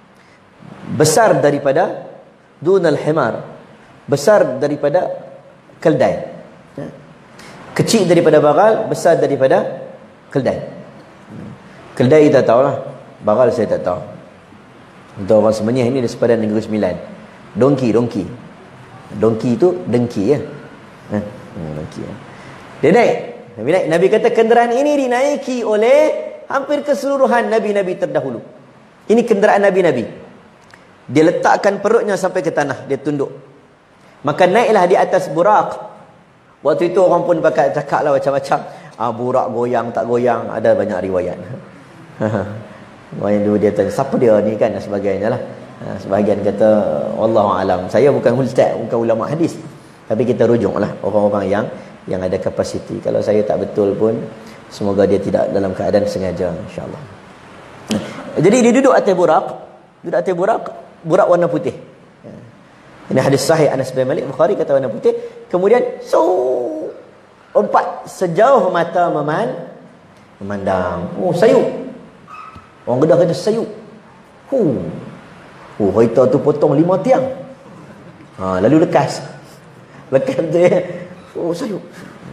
besar daripada dunal himar, besar daripada keldai. Kecil daripada bagal, besar daripada keldai. Keldai kita tahu lah, bagal saya tak tahu. Untuk orang Semenyih ini di sepadan Negeri Sembilan. Dongki, dongki. Dongki itu dengki ya. Hmm, dongki ya. Dia naik. Nabi naik. Nabi kata kenderaan ini dinaiki oleh hampir keseluruhan Nabi-Nabi terdahulu. Ini kenderaan Nabi-Nabi. Dia letakkan perutnya sampai ke tanah. Dia tunduk. Maka naiklah di atas burak. Waktu itu orang pun pakai cakap lah macam-macam. Ah, burak goyang tak goyang. Ada banyak riwayat. Orang yang dulu dia tanya, siapa dia ni kan, dan sebagainya lah. Sebahagian kata, Wallahu'alam. Saya bukan ustaz, bukan ulama hadis. Tapi kita rujuk lah orang-orang yang yang ada kapasiti. Kalau saya tak betul pun, semoga dia tidak dalam keadaan sengaja, insyaAllah. Jadi dia duduk atas burak. Duduk atas burak. Burak warna putih. Ini hadis sahih Anas bin Malik, Bukhari kata warna putih. Kemudian, so empat sejauh mata meman, memandang. Oh, sayup. Orang Kedah kata sayup. Huh. Oh, kereta tu potong lima tiang. Ha, lalu lekas. Lekas dia. Oh, sayup.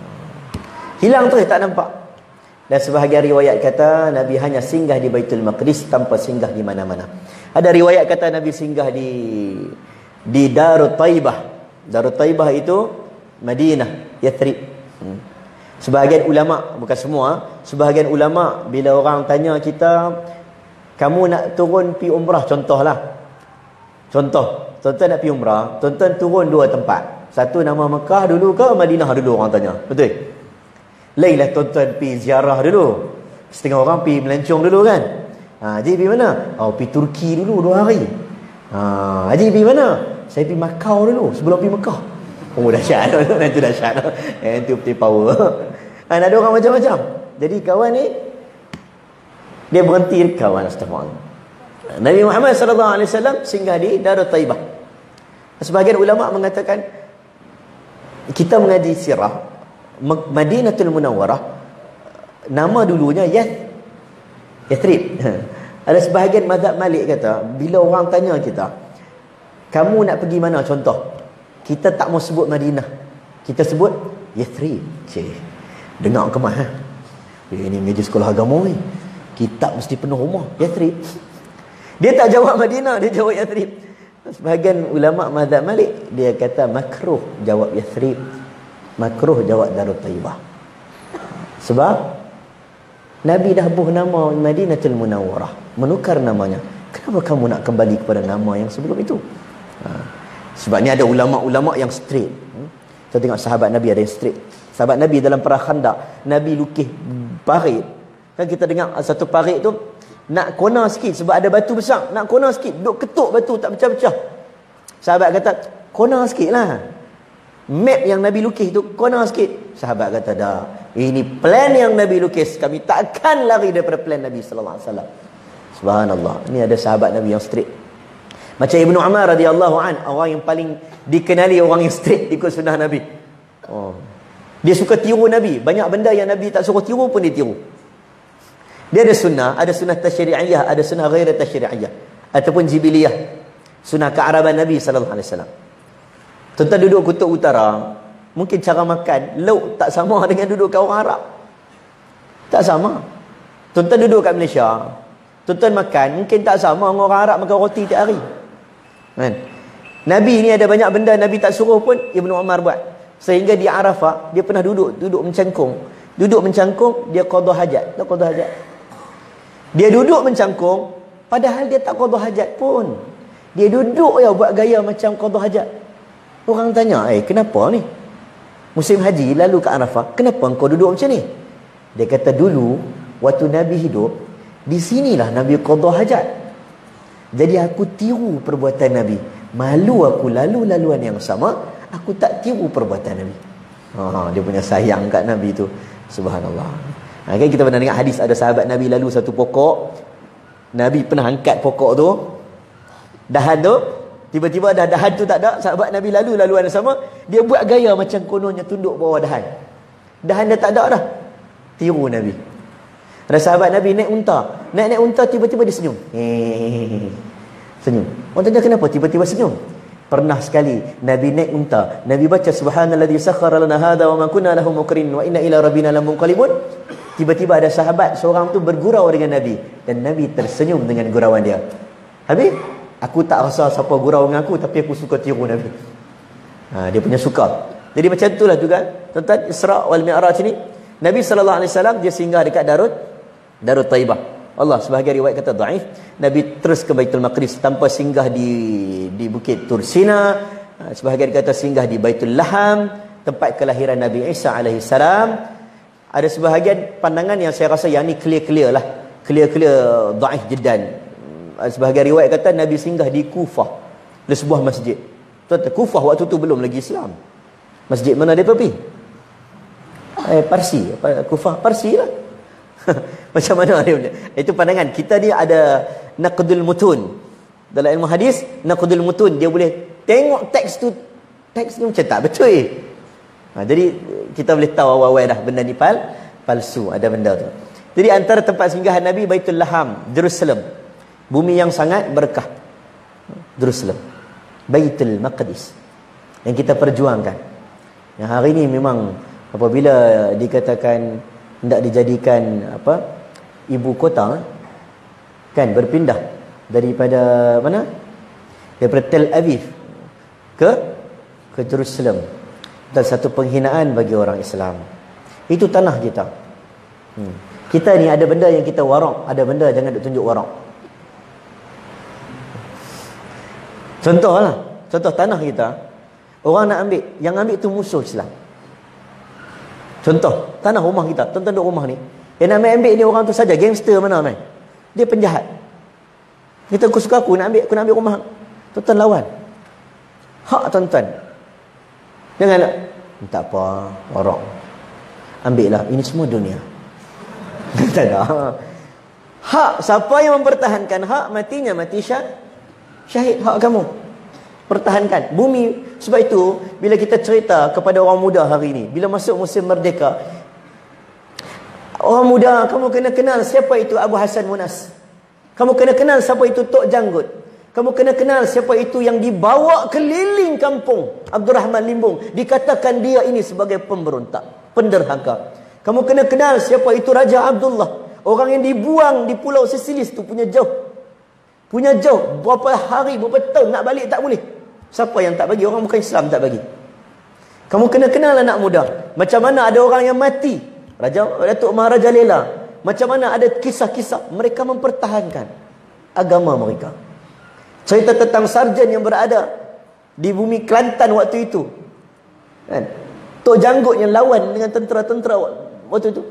Hilang terus, tak nampak. Dan sebahagian riwayat kata Nabi hanya singgah di Baitul Maqdis tanpa singgah di mana-mana. Ada riwayat kata Nabi singgah di di Darut Taibah. Darut Taibah itu Madinah, Yathrib. Hmm. Sebahagian ulama, bukan semua, sebahagian ulama bila orang tanya kita, kamu nak turun pi umrah, contohlah. Contoh, tuan-tuan nak pi umrah, tuan-tuan turun dua tempat. Satu nama Mekah dulu ke Madinah dulu, orang tanya. Betul? Lainlah tuan-tuan pi ziarah dulu. Setengah orang pi melancong dulu kan. Ha, Haji pi mana? Oh, pi Turki dulu dua hari. Ha, Haji pi mana? Saya pi Macau dulu sebelum pi Mekah. Oh, dahsyat. Nanti dahsyat. Yang tu peti power. Ha, ada orang macam-macam. Jadi kawan ni dia berhenti kawan astagfirullah. Nabi Muhammad sallallahu alaihi wasallam singgah di Darut Taibah. Sebahagian ulama mengatakan kita mengaji sirah Madinatul Munawwarah, nama dulunya Yath Yathrib. Ada sebahagian mazhab Malik kata, bila orang tanya kita, kamu nak pergi mana contoh? Kita tak mau sebut Madinah. Kita sebut Yathrib. Cik, dengar kemas ha? Eh, ini meja sekolah agama ni. Kitab mesti penuh rumah. Yathrib. Dia tak jawab Madinah, dia jawab Yathrib. Sebahagian ulama mazhab Malik dia kata makruh jawab Yathrib, makruh jawab Darut Taibah. Sebab Nabi dah buh nama Madinatul Munawwarah, menukar namanya. Kenapa kamu nak kembali kepada nama yang sebelum itu? Ha. Sebab ni ada ulama-ulama yang straight. Hmm? Kita tengok sahabat Nabi ada yang straight. Sahabat Nabi dalam perang Khandaq, Nabi lukis parit. Kan kita dengar satu parit tu nak kona sikit sebab ada batu besar, nak kona sikit, duk ketuk batu tak pecah-pecah. Sahabat kata, kona sikit lah. Map yang Nabi lukis tu, kona sikit. Sahabat kata, dah, ini plan yang Nabi lukis, kami takkan lari daripada plan Nabi sallallahu alaihi wasallam. Subhanallah. Ini ada sahabat Nabi yang straight. Macam Ibnu Umar radhiyallahu an, orang yang paling dikenali orang yang straight ikut sunnah Nabi. Oh. Dia suka tiru Nabi. Banyak benda yang Nabi tak suruh tiru pun dia tiru. Dia ada sunnah, ada sunnah tasyri'iyah, ada sunnah ghaira tasyri'iyah ataupun jibiliyah. Sunnah kearaban Nabi sallallahu alaihi wasallam. Tuan-tuan duduk kutub utara, mungkin cara makan lauk tak sama dengan duduk kat orang Arab. Tak sama. Tuan-tuan duduk kat Malaysia, tuan-tuan makan mungkin tak sama dengan orang Arab makan roti tiap hari. Kan? Nabi ni ada banyak benda Nabi tak suruh pun Ibnu Umar buat. Sehingga di Arafah dia pernah duduk, duduk mencangkung. Duduk mencangkung, dia qada hajat. Tak qada hajat. Dia duduk mencangkung, padahal dia tak qada hajat pun. Dia duduk ya buat gaya macam qada hajat. Orang tanya, eh kenapa ni? Musim haji lalu ke Arafah, kenapa engkau duduk macam ni? Dia kata dulu, waktu Nabi hidup, di sinilah Nabi qada hajat. Jadi aku tiru perbuatan Nabi. Malu aku lalu-laluan yang sama, aku tak tiru perbuatan Nabi. Ha, dia punya sayang kat Nabi tu. Subhanallah. Ha, kan kita pernah dengar hadis ada sahabat Nabi lalu satu pokok. Nabi pernah angkat pokok tu. Dahan tu. Tiba-tiba dah dahan tu tak ada. Sahabat Nabi lalu laluan yang sama. Dia buat gaya macam kononnya tunduk bawah dahan. Dahan dah tak ada dah. Tiru Nabi. Ada sahabat Nabi naik unta. Naik-naik unta tiba-tiba dia senyum. Hehehe. Senyum. Orang tanya kenapa tiba-tiba senyum? Pernah sekali Nabi naik unta, Nabi baca subhanalladzi sakhkhara lana hadza wa ma kunna lahu muqrinin wa inna ila rabbina lamunqalibun. Tiba-tiba ada sahabat seorang tu bergurau dengan Nabi dan Nabi tersenyum dengan gurauan dia. Habis aku tak rasa siapa gurau dengan aku, tapi aku suka tiru Nabi. Ha, dia punya suka. Jadi macam itulah juga tuan-tuan, Isra wal Mi'raj ni Nabi sallallahu alaihi wasallam dia singgah dekat Darut Darut Taibah. Allah sebahagian riwayat kata dhaif. Nabi terus ke Baitul Maqdis tanpa singgah di di Bukit Tur Sina. Sebahagian kata singgah di Baitul Laham, tempat kelahiran Nabi Isa alaihi salam. Ada sebahagian pandangan yang saya rasa yang ni clear-clear lah. Clear-clear dhaif jiddan. Sebahagian riwayat kata Nabi singgah di Kufah, di sebuah masjid. Tuan-tuan, Kufah waktu tu belum lagi Islam. Masjid mana dia pergi? Eh, Parsi. Kufah Parsi lah. Macam mana dia? Itu pandangan. Kita ni ada naqdul mutun. Dalam ilmu hadis, naqdul mutun dia boleh tengok teks tu, teks ni macam tak betul. Ha, jadi kita boleh tahu awal-awal dah benda ni pal, palsu, ada benda tu. Jadi antara tempat singgahan Nabi Baitul Laham, Jerusalem. Bumi yang sangat berkah. Jerusalem. Baitul Maqdis. Yang kita perjuangkan. Yang hari ni memang apabila dikatakan hendak dijadikan apa ibu kota kan, berpindah daripada mana, daripada Tel Aviv ke ke Jerusalem, dan satu penghinaan bagi orang Islam. Itu tanah kita. hmm. Kita ni ada benda yang kita warak, ada benda jangan duk tunjuk warak. Contohlah, contoh tanah kita, orang nak ambil, yang ambil tu musuh Islam. Contoh, tanah rumah kita. Tuan-tuan duduk rumah ni, yang nak ambil ni orang tu saja, gangster mana main. Dia penjahat. Kita aku suka aku nak ambil, aku nak ambil rumah. Tuan-tuan lawan. Hak tuan-tuan. Jangan nak, tak apa, orang. Ambil lah, ini semua dunia. tak ada. Hak, siapa yang mempertahankan hak, matinya mati syah, syahid. Hak kamu pertahankan bumi. Sebab itu bila kita cerita kepada orang muda hari ini, bila masuk musim merdeka, orang muda, kamu kena kenal siapa itu Abu Hassan Munas. Kamu kena kenal siapa itu Tok Janggut. Kamu kena kenal siapa itu yang dibawa keliling kampung, Abdul Rahman Limbung, dikatakan dia ini sebagai pemberontak, penderhaka. Kamu kena kenal siapa itu Raja Abdullah, orang yang dibuang di Pulau Sesilis tu, punya jauh. Punya jauh, berapa hari, berapa tahun nak balik tak boleh. Siapa yang tak bagi? Orang bukan Islam tak bagi. Kamu kena kenal anak muda. Macam mana ada orang yang mati, Raja Datuk Maharaja Lela. Macam mana ada kisah-kisah mereka mempertahankan agama mereka. Cerita tentang sarjan yang berada di bumi Kelantan waktu itu, kan? Tok Janggut yang lawan dengan tentera-tentera waktu itu,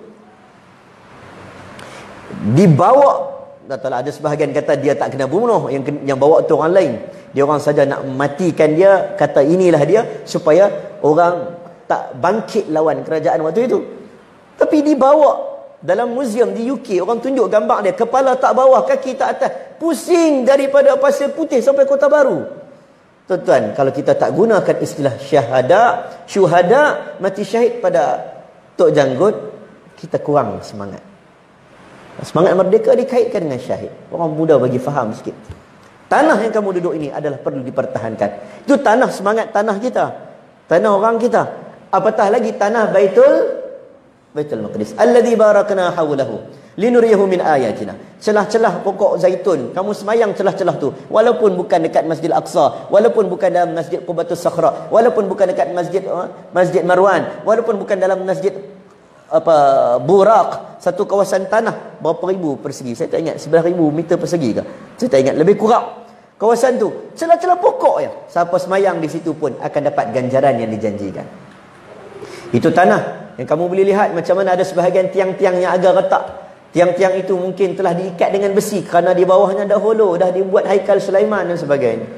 dibawa. Tak ada sebahagian kata dia tak kena bunuh, yang yang bawa tu orang lain. Dia orang saja nak matikan dia, kata inilah dia, supaya orang tak bangkit lawan kerajaan waktu itu. Tapi dibawa dalam muzium di U K, orang tunjuk gambar dia, kepala tak bawah, kaki tak atas, pusing daripada Pasir Putih sampai Kota Baru. Tuan-tuan, kalau kita tak gunakan istilah syahada, syuhada, mati syahid pada Tok Janggut, kita kurang semangat. Semangat merdeka dikaitkan dengan syahid. Orang muda bagi faham sikit. Tanah yang kamu duduk ini adalah perlu dipertahankan. Itu tanah semangat tanah kita, tanah orang kita. Apatah lagi tanah Baitul Baitul Maqdis, alladzi barakna hawlahu linuriyahu min ayatina. Celah-celah pokok zaitun, kamu semayang celah-celah tu, walaupun bukan dekat Masjid Al-Aqsa, walaupun bukan dalam Masjid Qubatus Sakhra, walaupun bukan dekat Masjid uh, Masjid Marwan, walaupun bukan dalam Masjid apa Buraq, satu kawasan tanah berapa ribu persegi, saya tak ingat, sebelas ribu meter persegi ke, saya tak ingat, lebih kurang kawasan tu, celah-celah pokok ya. Siapa semayang di situ pun akan dapat ganjaran yang dijanjikan. Itu tanah yang kamu boleh lihat macam mana ada sebahagian tiang-tiang yang agak retak. Tiang-tiang itu mungkin telah diikat dengan besi kerana di bawahnya dahulu dah dibuat haikal Sulaiman dan sebagainya.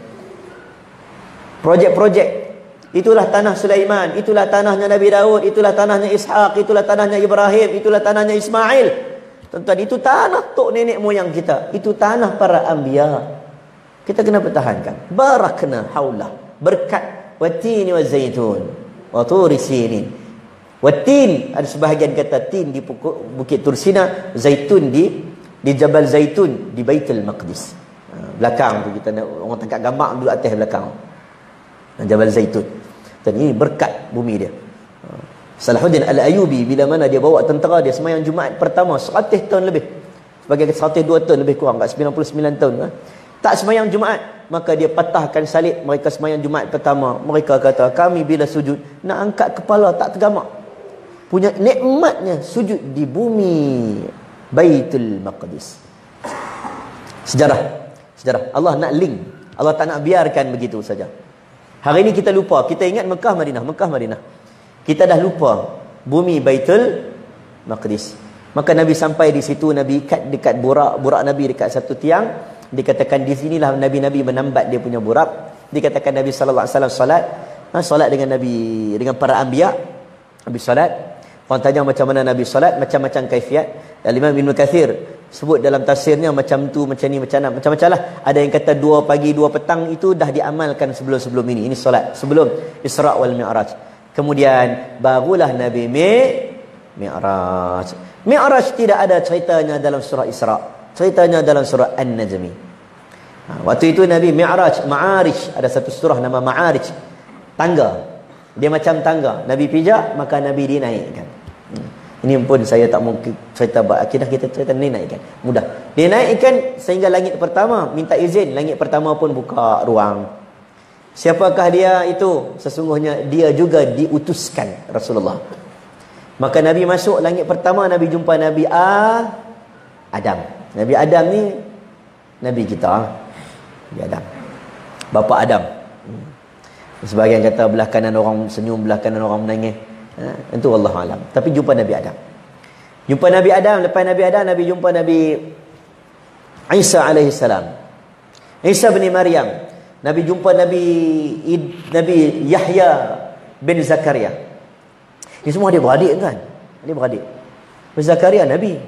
Projek-projek. Itulah tanah Sulaiman, itulah tanahnya Nabi Daud, itulah tanahnya Ishaq, itulah tanahnya Ibrahim, itulah tanahnya Ismail. Tuan-tuan, itu tanah tok nenek moyang kita, itu tanah para anbiya. Kita kena pertahankan. Barakna haulah, berkat watini wa zaitun wa turi sinin. Watin, ada sebahagian kata tin di Bukit Tursina, zaitun di di Jabal Zaitun di Baitul Maqdis. Belakang tu kita orang tangkap gambar duduk atas belakang. Jabal Zaitun. Dan ini berkat bumi dia. Salahuddin Al-Ayyubi bila mana dia bawa tentera dia semayang Jumaat pertama seratus tahun lebih. Sebagai seratus dua tahun lebih kurang, kat sembilan puluh sembilan tahun. Ha? Tak semayang Jumaat, maka dia patahkan salib mereka semayang Jumaat pertama. Mereka kata, kami bila sujud nak angkat kepala tak tergamak. Punya nikmatnya sujud di bumi Baitul Maqdis. Sejarah. Sejarah. Allah nak link. Allah tak nak biarkan begitu saja. Hari ini kita lupa. Kita ingat Mekah Madinah, Mekah Madinah. Kita dah lupa bumi Baitul Maqdis. Maka Nabi sampai di situ, Nabi ikat dekat burak, burak Nabi dekat satu tiang. Dikatakan di sinilah Nabi-Nabi menambat dia punya burak. Dikatakan Nabi sallallahu alaihi wasallam solat, ha, solat dengan Nabi, dengan para anbiya. Nabi solat. Orang tanya macam mana Nabi solat, macam-macam kaifiat. Imam Ibn Kathir sebut dalam tafsirnya macam tu, macam ni, macam mana, macam-macam lah. Ada yang kata dua pagi, dua petang itu dah diamalkan sebelum-sebelum ini. Ini solat sebelum Isra' wal Mi'raj. Kemudian barulah Nabi Mi' Mi'raj. Mi'raj tidak ada ceritanya dalam surah Isra'. Ceritanya dalam surah An-Najmi. Ha, waktu itu Nabi Mi'raj, Ma'arij, ada satu surah nama Ma'arij. Tangga. Dia macam tangga. Nabi pijak, maka Nabi dinaikkan. Hmm. Ini pun saya tak mungkin cerita akidah, kita cerita ni naikkan. Mudah. Dia naikkan sehingga langit pertama, minta izin, langit pertama pun buka ruang. Siapakah dia itu? Sesungguhnya dia juga diutuskan Rasulullah. Maka Nabi masuk langit pertama, Nabi jumpa Nabi A Adam. Nabi Adam ni Nabi kita. Nabi Adam. Bapa Adam. Sebagian kata belah kanan orang senyum, belah kanan orang menangis. Ha, itu Allah alam. Tapi jumpa Nabi Adam. Jumpa Nabi Adam, lepas Nabi Adam, Nabi jumpa Nabi Isa alaihi salam. Isa bin Maryam. Nabi jumpa Nabi Nabi Yahya bin Zakaria. Ini semua dia beradik kan? Dia beradik. Zakaria Nabi.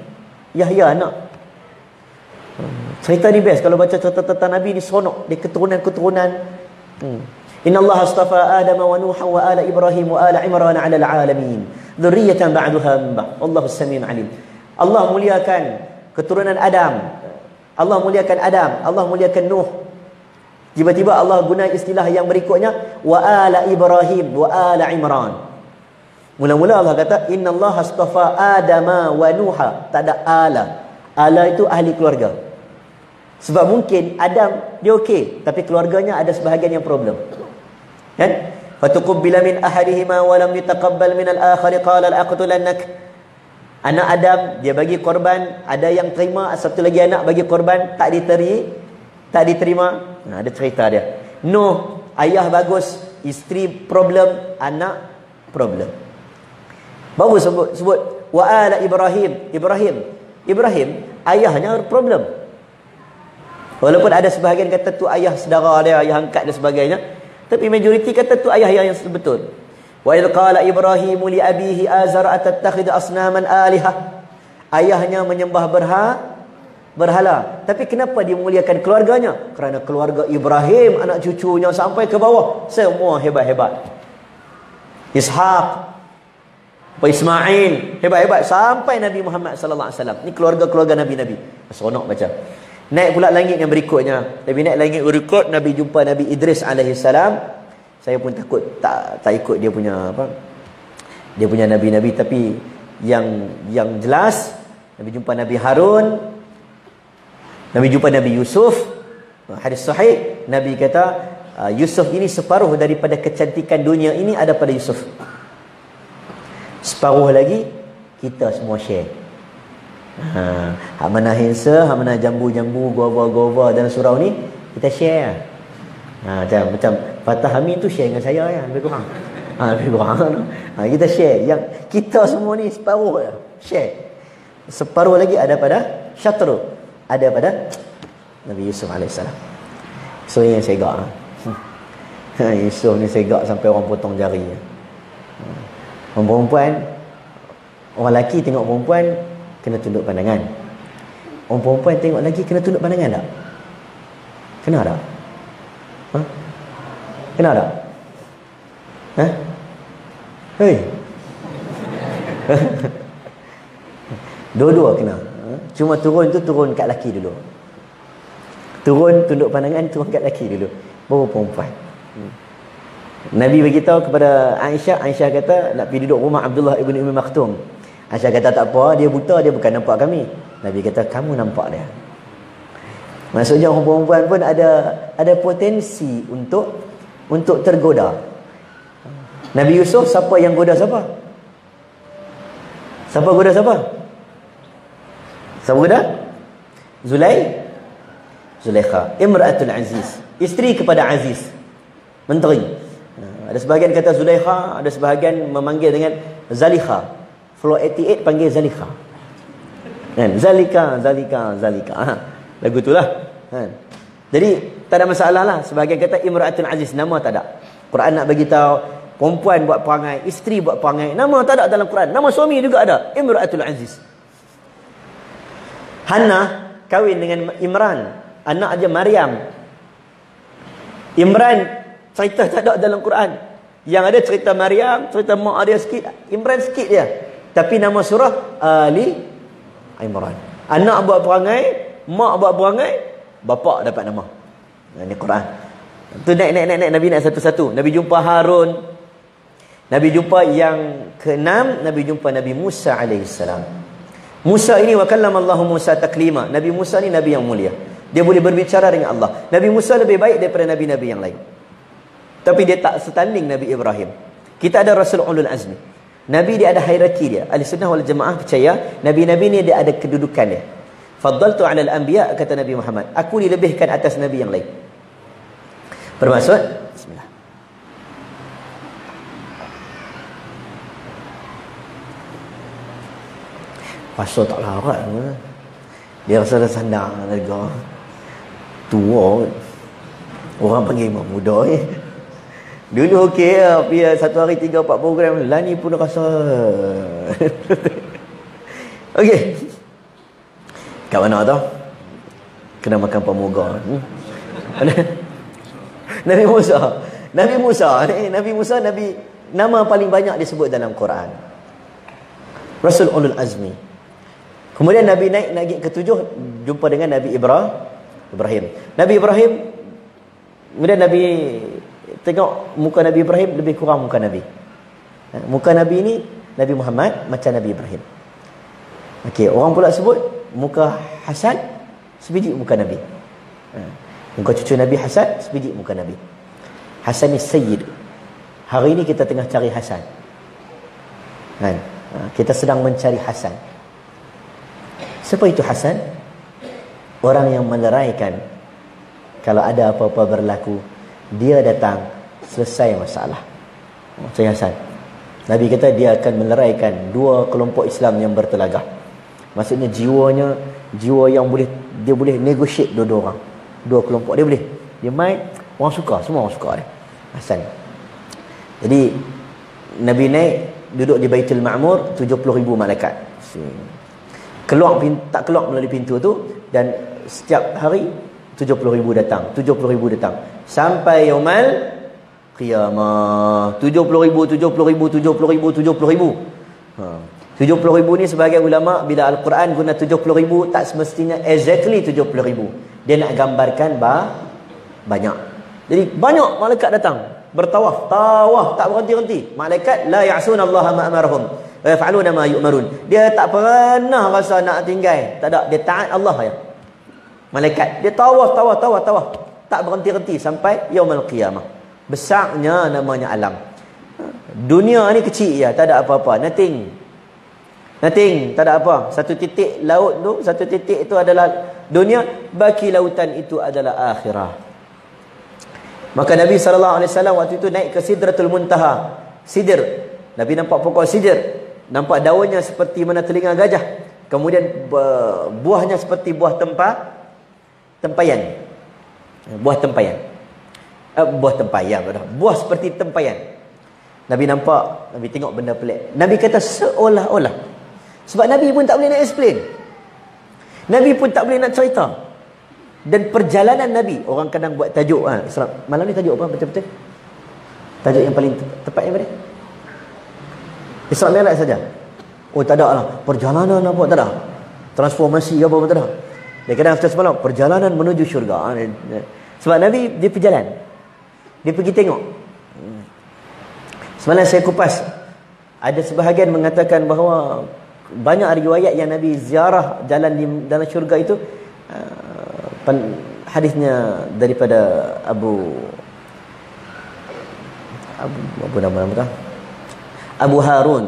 Yahya anak. Cerita ni best. Kalau baca cerita tentang Nabi ni seronok. Dia keturunan-keturunan. Hmm. Inna Allah astafa Adam wa Nuh wa ala Ibrahim wa ala Imran ala al-alamin. Dzurriyyatan ba'daha min ba'd. Wallahu as-sami'un 'alim. Allah muliakan keturunan Adam. Allah muliakan Adam. Allah muliakan Nuh. Tiba-tiba Allah guna istilah yang berikutnya, wa ala Ibrahim wa ala Imran. Mula-mula Allah kata Inna Allah astafa Adama wa Nuha. Tak ada ala. Ala itu ahli keluarga. Sebab mungkin Adam dia okey, tapi keluarganya ada sebahagian yang problem. Kan? Fatuqabbala min ahadihima wa lam yataqabbal min al-akhar qala al-aqtulannak. Anak Adam dia bagi korban, ada yang terima, satu lagi anak bagi korban, tak diteri, tak diterima. Nah, ada cerita dia. Nuh, ayah bagus, isteri problem, anak problem. Baru sebut sebut wa ala Ibrahim. Ibrahim. Ibrahim ayahnya problem. Walaupun ada sebahagian kata tu ayah saudara dia, ayah angkat dan sebagainya, tapi majoriti kata tu ayah yang betul. Wa idh qala Ibrahim li abihi azar atattakhid asnaman alihah. Ayahnya menyembah berhala, berhala. Tapi kenapa dia muliakan keluarganya? Kerana keluarga Ibrahim, anak cucunya sampai ke bawah, semua hebat-hebat. Ishaq, Ismail, hebat-hebat sampai Nabi Muhammad sallallahu alaihi wasallam. Ni keluarga-keluarga nabi-nabi. Seronok baca. Naik pula langit yang berikutnya. Nabi naik langit berikut, Nabi jumpa Nabi Idris alaihi salam. Saya pun takut tak tak ikut dia punya apa? Dia punya nabi-nabi, tapi yang yang jelas Nabi jumpa Nabi Harun. Nabi jumpa Nabi Yusuf. Hadis sahih, Nabi kata Yusuf ini separuh daripada kecantikan dunia ini ada pada Yusuf. Separuh lagi kita semua share. Ha, hak mana handsome, hak mana jambu-jambu, gova-gova dalam surau ni kita share. Ha, macam macam Fatah Amin tu share dengan saya ya, lebih kurang. Ha, lebih kurang. Ha, kita share. Yang kita semua ni separuh ya, share. Separuh lagi ada pada Syatru, ada pada Nabi Yusuf alaihissalam. So yang segak. Ha, Yusuf ni segak sampai orang potong jari. Orang perempuan, orang lelaki tengok perempuan kena tunduk pandangan. Orang perempuan tengok lagi kena tunduk pandangan tak? Kena tak? Ha? Kena tak? Ha? Hei. Dua-dua kena. Cuma turun tu turun kat lelaki dulu. Turun tunduk pandangan, turun kat lelaki dulu. Baru perempuan. Nabi beritahu kepada Aisyah, Aisyah kata nak pergi duduk rumah Abdullah ibn Ummi Maktum. Aisyah kata tak apa, dia buta, dia bukan nampak kami. Nabi kata kamu nampak dia. Maksudnya orang perempuan pun ada ada potensi untuk untuk tergoda. Nabi Yusuf siapa yang goda siapa? Siapa goda siapa? Siapa goda? Zulai Zulaikha, Imra'atul Aziz, isteri kepada Aziz, menteri. Ada sebahagian kata Zulaikha, ada sebahagian memanggil dengan Zalikha. Floor lapan puluh lapan panggil Zalikha. Kan? Zalika, Zalika, Zalika. Ha, lagu itulah. Kan? Jadi tak ada masalah lah. Sebahagian kata Imra'atul Aziz, nama tak ada. Quran nak bagi tahu perempuan buat perangai, isteri buat perangai, nama tak ada dalam Quran. Nama suami juga ada, Imra'atul Aziz. Hannah kahwin dengan Imran, anak dia Maryam. Imran cerita tak ada dalam Quran. Yang ada cerita Maryam, cerita mak dia sikit, Imran sikit dia. Tapi nama surah Ali Imran. Anak buat perangai, mak buat perangai, bapa dapat nama. Ini Quran. Tu naik naik naik naik Nabi naik satu-satu. Nabi jumpa Harun. Nabi jumpa yang keenam, Nabi jumpa Nabi Musa alaihissalam. Musa ini wa kallama Allahu Musa taklima. Nabi Musa ni nabi yang mulia. Dia boleh berbicara dengan Allah. Nabi Musa lebih baik daripada nabi-nabi yang lain. Tapi dia tak setanding Nabi Ibrahim. Kita ada Rasul Ulul Azmi. Nabi dia ada hierarki dia. Ahli Sunnah wal Jamaah percaya Nabi-Nabi ni dia ada kedudukan dia. Faddaltu 'ala al-anbiya, kata Nabi Muhammad. Aku dilebihkan atas Nabi yang lain. Bermaksud bismillah. Pasal tak larat. Dia rasa dah sandang lega. Tua. Orang panggil imam muda eh. Dulu okey lah, pergi satu hari tiga empat program. Lah ni pun rasa. Okey. Kat mana tu? Kena makan pemuga. Hmm. Nabi Musa. Nabi Musa, Nabi Musa Nabi nama paling banyak disebut dalam Quran. Rasul Ulul Azmi. Kemudian Nabi naik naik ke tujuh, jumpa dengan Nabi Ibrahim. Ibrahim. Nabi Ibrahim. Kemudian Nabi tengok muka Nabi Ibrahim lebih kurang muka Nabi. Muka Nabi ini Nabi Muhammad macam Nabi Ibrahim. Okey, orang pula sebut muka Hasan sebiji muka Nabi. Muka cucu Nabi Hasan sebiji muka Nabi. Hasan ni Sayyid. Hari ini kita tengah cari Hasan. Kan? Kita sedang mencari Hasan. Siapa itu Hasan? Orang yang meleraikan kalau ada apa-apa berlaku, dia datang selesai masalah. Macam Hasan. Nabi kata dia akan meleraikan dua kelompok Islam yang bertelagah. Maksudnya jiwanya, jiwa yang boleh, dia boleh negotiate dua-dua orang. Dua kelompok dia boleh. Dia main, orang suka, semua orang suka dia. Hasan. Jadi Nabi naik duduk di Baitul Ma'mur, tujuh puluh ribu malaikat. Keluar tak keluar melalui pintu tu, dan setiap hari tujuh puluh ribu datang, tujuh puluh ribu datang sampai Yaumal Qiyamah. tujuh puluh ribu, tujuh puluh ribu, tujuh puluh ribu, tujuh puluh ribu. Ha. tujuh puluh ribu ni sebagai ulama bila Al-Quran guna tujuh puluh ribu tak semestinya exactly tujuh puluh ribu. Dia nak gambarkan bah, banyak. Jadi banyak malaikat datang bertawaf, tawaf tak berhenti-henti. Malaikat la ya'sunallaha ma amarahum wa yaf'aluna ma yu'marun. Dia tak pernah rasa nak tinggal, tak ada, dia taat Allah ya. Malaikat dia tawaf, tawaf, tawaf, tawaf, tak berhenti-henti sampai yaumul qiyamah. Besarnya namanya alam. Dunia ni kecil ya, tak ada apa-apa, nothing. Nothing, tak ada apa. Satu titik laut tu, satu titik itu adalah dunia, baki lautan itu adalah akhirah. Maka Nabi sallallahu alaihi wasallam waktu itu naik ke Sidratul Muntaha. Sidr. Nabi nampak pokok sidr, nampak daunnya seperti mana telinga gajah. Kemudian buahnya seperti buah tempa tempayan. Buah tempayan. Eh, buah tempayan, buah seperti tempayan. Nabi nampak, Nabi tengok benda pelik. Nabi kata seolah-olah. Sebab Nabi pun tak boleh nak explain. Nabi pun tak boleh nak cerita. Dan perjalanan Nabi, orang kadang buat tajuk ha, Islam. Malam ni tajuk apa betul-betul? Tajuk yang paling tepat yang mana? Isra Mi'raj saja. Oh tak ada lah. Perjalanan apa tak ada. Transformasi apa pun tak ada. Dia kadang after semalam perjalanan menuju syurga. Sebab Nabi dia berjalan. Dia pergi tengok. Semalam saya kupas. Ada sebahagian mengatakan bahawa banyak riwayat yang Nabi ziarah jalan di dalam syurga itu. Uh, hadisnya daripada Abu Abu apa nama nama Abu Harun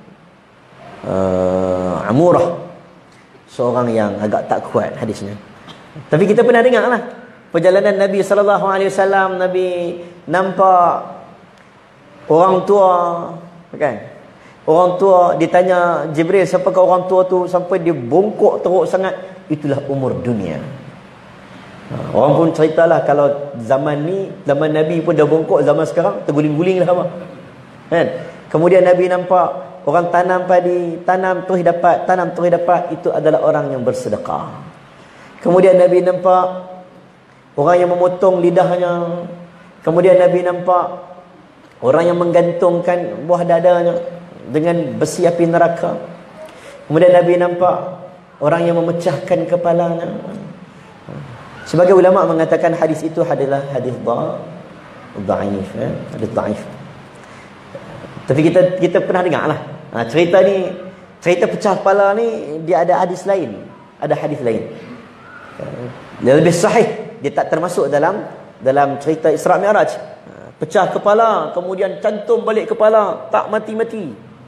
uh, Amurah, seorang yang agak tak kuat hadisnya. Tapi kita pernah dengar lah perjalanan Nabi sallallahu alaihi wasallam. Nabi nampak orang tua, kan? Orang tua ditanya Jibril, siapakah orang tua tu, sampai dia bongkok teruk sangat. Itulah umur dunia. Orang pun ceritalah kalau zaman ni, zaman Nabi pun dah bongkok, zaman sekarang terguling-guling lah apa. Kan? Kemudian Nabi nampak orang tanam padi, tanam terus dapat, tanam terus dapat, itu adalah orang yang bersedekah. Kemudian Nabi nampak orang yang memotong lidahnya. Kemudian Nabi nampak orang yang menggantungkan buah dadanya dengan besi api neraka. Kemudian Nabi nampak orang yang memecahkan kepalanya. Sebagai ulama mengatakan hadis itu adalah hadis dhaif, ya? Hadis dhaif. Tapi kita kita pernah dengar lah. Ha, cerita ni, cerita pecah kepala ni dia ada hadis lain, ada hadis lain. Dia lebih sahih, dia tak termasuk dalam dalam cerita Isra Mi'raj. Ha, pecah kepala, kemudian cantum balik kepala, tak mati-mati.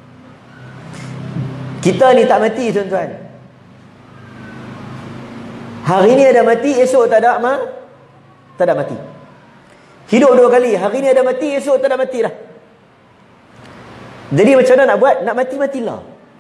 Kita ni tak mati tuan-tuan. Hari ni ada mati, esok tak ada ma? Tak ada mati. Hidup dua kali, hari ni ada mati, esok tak ada mati dah. Jadi macam mana nak buat? Nak mati-matilah.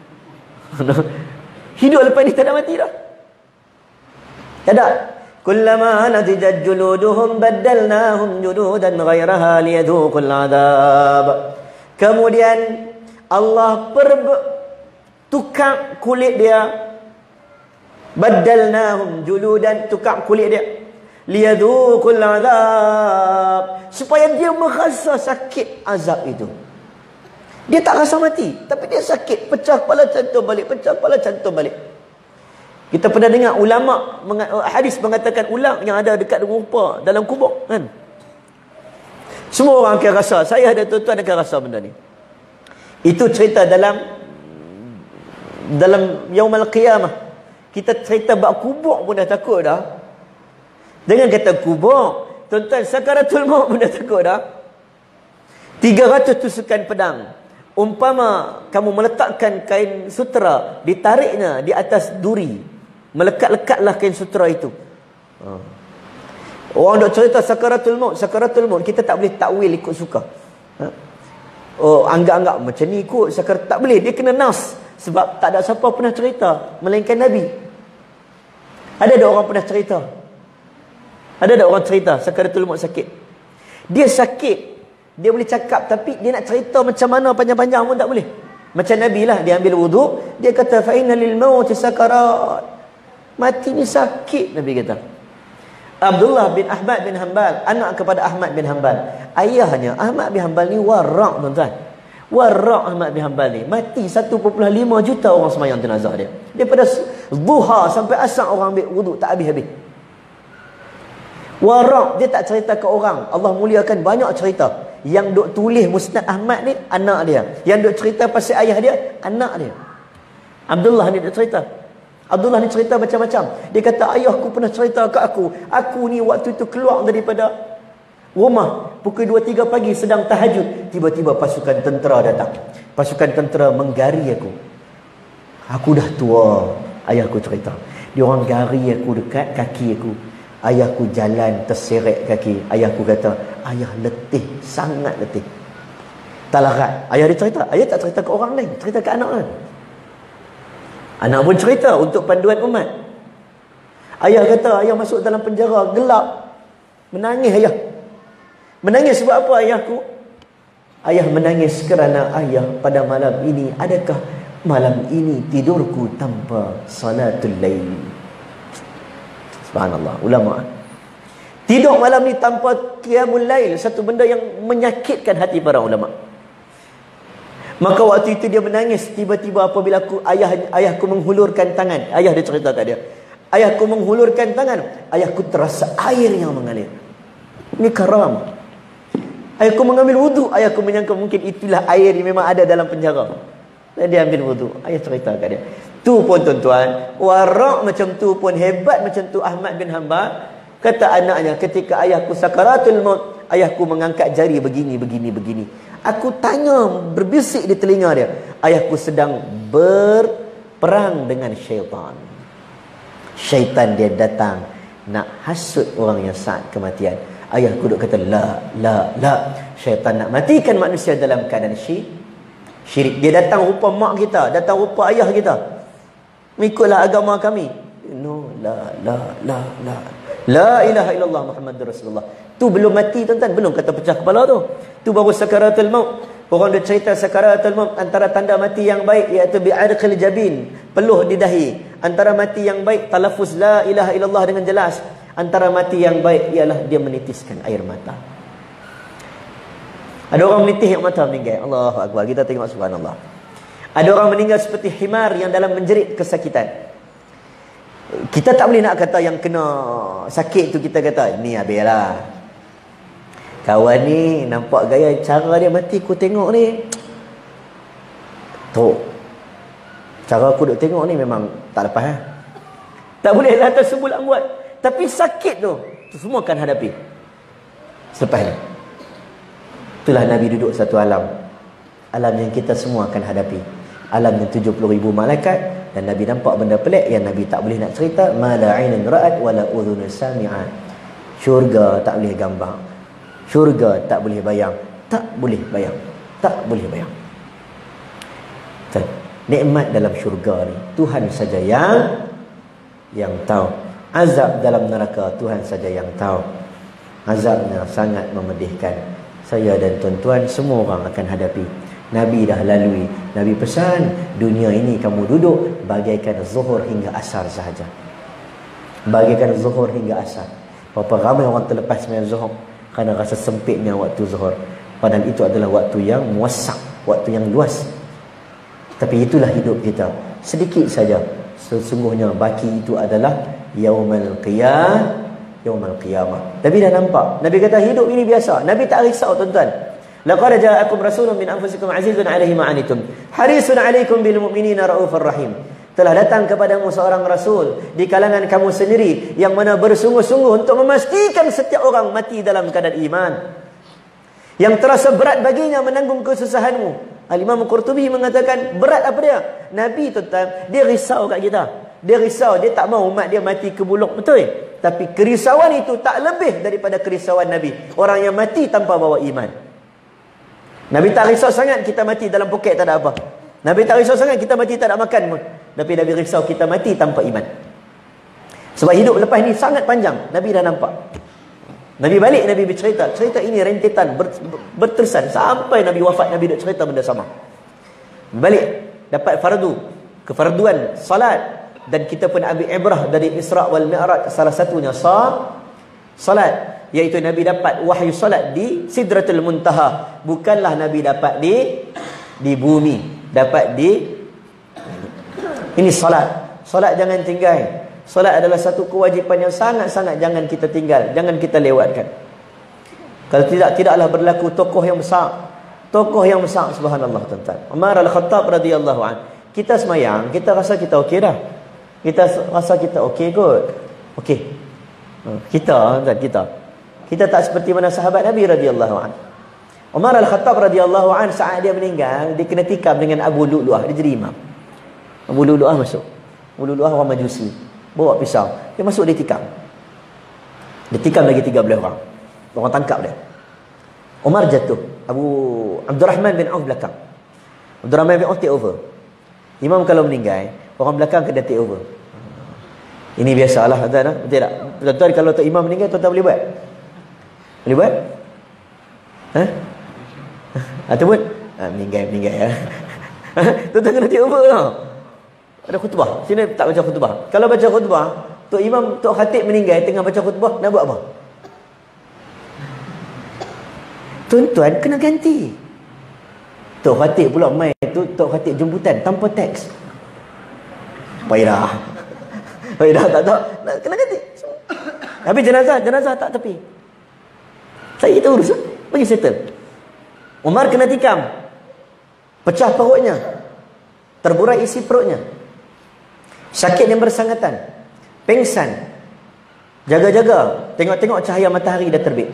Hidup lepas ni tak ada mati dah. Tak ada. Kullama natijat juluduhum baddalnahum juludan ghairaha liyadhuqul adab. Kemudian Allah perbe tukar kulit dia. Badalnahum juludan, tukar kulit dia. Liyadhuqul azab, supaya dia merasa sakit azab itu. Dia tak rasa mati, tapi dia sakit, pecah kepala cantum balik, pecah kepala cantum balik. Kita pernah dengar ulama hadis mengatakan ular yang ada dekat rupa dalam kubur kan. Semua orang akan rasa, saya ada tuan-tuan akan rasa benda ni. Itu cerita dalam dalam Yaumul Qiyamah. Kita cerita bab kubur pun dah takut dah. Dengan kata kubur, tuan-tuan, sakaratul maut pun dah takut dah. tiga ratus tusukan pedang. Umpama kamu meletakkan kain sutera, ditariknya di atas duri, melekat-lekatlah kain sutera itu. Ha. Orang dok cerita sakaratul maut, sakaratul maut, kita tak boleh takwil ikut suka. Ha. Oh, anggap-anggap macam ni ikut sakarat, tak boleh, dia kena nas. Sebab tak ada siapa pernah cerita melainkan Nabi. Ada tak orang pernah cerita? Ada tak orang cerita sakaratul maut sakit? Dia sakit, dia boleh cakap, tapi dia nak cerita macam mana panjang-panjang pun tak boleh. Macam Nabi lah, dia ambil wuduk, dia kata fa inna lil mauti sakarat. Mati ni sakit, Nabi kata. Abdullah bin Ahmad bin Hanbal, anak kepada Ahmad bin Hanbal. Ayahnya Ahmad bin Hanbal ni warak, tuan-tuan. Warak Ahmad bin Hanbal ni. Mati satu perpuluhan lima juta orang semayang jenazah dia. Daripada duha sampai asar orang ambil wuduk tak habis-habis. Warak, dia tak cerita ke orang. Allah muliakan, banyak cerita. Yang duk tulis Musnad Ahmad ni anak dia. Yang duk cerita pasal ayah dia anak dia. Abdullah ni duk cerita. Abdullah ni cerita macam-macam. Dia kata ayahku pernah cerita ke aku. Aku ni waktu tu keluar daripada rumah pukul dua tiga pagi sedang tahajud. Tiba-tiba pasukan tentera datang. Pasukan tentera menggari aku. Aku dah tua. Ayahku cerita. Dia orang gari aku dekat kaki aku. Ayahku jalan terseret kaki. Ayahku kata, ayah letih, sangat letih. Tak larat. Ayah dia cerita. Ayah tak cerita ke orang lain, cerita ke anak kan. Anak pun cerita untuk panduan umat. Ayah kata, ayah masuk dalam penjara, gelap. Menangis ayah. Menangis sebab apa ayahku? Ayah menangis kerana ayah pada malam ini, adakah malam ini tidurku tanpa salatul lail. Subhanallah, ulama. Tidur malam ni tanpa qiyamul lail, satu benda yang menyakitkan hati para ulama. Maka waktu itu dia menangis. Tiba-tiba apabila aku, ayah ayahku menghulurkan tangan. Ayah dia cerita kat dia. Ayahku menghulurkan tangan. Ayahku terasa air yang mengalir. Ini karam. Ayahku mengambil wuduk. Ayahku menyangka mungkin itulah air yang memang ada dalam penjara. Dan dia ambil wuduk. Ayah cerita kat dia. Tu pun tuan-tuan, warak macam tu pun, hebat macam tu Ahmad bin Hanbal. Kata anaknya, ketika ayahku sakaratul maut, ayahku mengangkat jari begini, begini, begini. Aku tanya, berbisik di telinga dia, ayahku sedang berperang dengan syaitan. Syaitan dia datang nak hasut orang yang saat kematian. Ayahku duk kata, la, la, la. Syaitan nak matikan manusia dalam keadaan syirik. Syirik. Dia datang rupa mak kita, datang rupa ayah kita. Mengikutlah agama kami. No, la, la, la, la. La ilaha illallah Muhammadur Rasulullah. Tu belum mati tuan-tuan, belum kata pecah kepala tu. Tu baru sakaratul maut. Orang dia cerita sakaratul maut, antara tanda mati yang baik iaitu bi'adqil jabin, peluh di dahi. Antara mati yang baik talaffuz la ilaha illallah dengan jelas. Antara mati yang baik ialah dia menitiskan air mata. Ada orang menitis yang mata meninggal. Allahu akbar. Kita tengok subhanallah. Ada orang meninggal seperti himar yang dalam menjerit kesakitan. Kita tak boleh nak kata yang kena sakit tu kita kata, ni habislah. Kawan ni nampak gaya cara dia mati, aku tengok ni. Tu. Cara aku duk tengok ni memang tak lepas eh. Tak boleh lah tersebut buat. Tapi sakit tu, tu semua akan hadapi. Selepas ni. Itulah Nabi duduk satu alam. Alam yang kita semua akan hadapi. Alam yang tujuh puluh ribu malaikat. Dan Nabi nampak benda pelik yang Nabi tak boleh nak cerita. Ma la 'ainun ra'at wa la udhunun sami'at. Syurga tak boleh gambar. Syurga tak boleh bayang. Tak boleh bayang. Tak boleh bayang. Nikmat dalam syurga ni Tuhan saja yang yang tahu. Azab dalam neraka Tuhan saja yang tahu. Azabnya sangat memedihkan. Saya dan tuan-tuan semua orang akan hadapi. Nabi dah lalui. Nabi pesan, dunia ini kamu duduk bagaikan zuhur hingga asar sahaja. Bagaikan zuhur hingga asar. Berapa ramai orang terlepas sembahyang zuhur kerana rasa sempitnya waktu zuhur. Padahal itu adalah waktu yang muassak, waktu yang luas. Tapi itulah hidup kita. Sedikit saja. Sesungguhnya baki itu adalah Yaumal Qiyamah. Yaumal Qiyamah. Nabi dah nampak. Nabi kata hidup ini biasa. Nabi tak risau tuan-tuan. Laqad ja'akum rasulun min anfusikum azizun 'alaihi ma 'anittum harisun 'alaikum bil mu'minina raufur rahim. Telah datang kepadamu seorang rasul di kalangan kamu sendiri yang mana bersungguh-sungguh untuk memastikan setiap orang mati dalam keadaan iman. Yang terasa berat baginya menanggung kesusahanmu. Al-Imam Qurtubi mengatakan berat apa dia? Nabi tuan-tuan, dia risau kat kita. Dia risau, dia tak mahu umat dia mati kebuluk, betul? Tapi kerisauan itu tak lebih daripada kerisauan Nabi. Orang yang mati tanpa bawa iman. Nabi tak risau sangat kita mati dalam poket tak ada apa. Nabi tak risau sangat kita mati tak ada makan pun. Tapi Nabi risau kita mati tanpa iman. Sebab hidup lepas ni sangat panjang. Nabi dah nampak. Nabi balik, Nabi bercerita. Cerita ini rentetan, ber, berterusan. Sampai Nabi wafat, Nabi dah cerita benda sama. Balik, dapat fardu. Kefarduan, salat. Dan kita pun ambil ibrah dari Isra' wal Mi'raj. Salah satunya sah, salat. Iaitu Nabi dapat wahyu salat di Sidratul Muntaha. Bukanlah Nabi dapat di di bumi. Dapat di ini salat. Salat jangan tinggal. Salat adalah satu kewajipan yang sangat-sangat jangan kita tinggal. Jangan kita lewatkan. Kalau tidak, tidaklah berlaku tokoh yang besar. Tokoh yang besar, subhanallah tuan-tuan. Umar Al-Khattab radhiyallahu anhu. Kita semayang, kita rasa kita okey dah. Kita rasa kita okey kot. Okey. Kita, kita. Kita tak seperti mana sahabat Nabi radhiyallahu anhu. Umar Al-Khattab radhiyallahu anhu saat dia meninggal, dia kena tikam dengan Abu Lu'lu'ah, dia jadi imam. Abu Lu'lu'ah masuk. Abu Lu'lu'ah orang Majusi. Bawa pisau. Dia masuk, dia tikam. Dia tikam lagi tiga belas orang. Orang tangkap dia. Umar jatuh. Abu Abdurrahman bin Auf belakang. Abdurrahman bin Auf take over. Imam kalau meninggal, orang belakang kena take over. Ini biasalah, tuan-tuan. Betul tak? Tuan-tuan kalau tak imam meninggal, tuan-tuan boleh buat? Boleh buat? Ha? Ataupun ha, meninggal, meninggal ya. Tuan-tuan kena take over lah. Ada khutbah. Sini tak baca khutbah. Kalau baca khutbah, Tok Imam, Tok Khatib meninggal tengah baca khutbah, nak buat apa? Tuan-tuan kena ganti. Tok Khatib pula main tu, Tok Khatib jemputan tanpa teks. Payah. Payah tak tak. Kena ganti. Habis jenazah, jenazah tak tepi. Saya kita urus. Bagi settle. Umar kena tikam. Pecah perutnya. Terburai isi perutnya. Sakit yang bersangatan. Pengsan. Jaga-jaga. Tengok-tengok cahaya matahari dah terbit.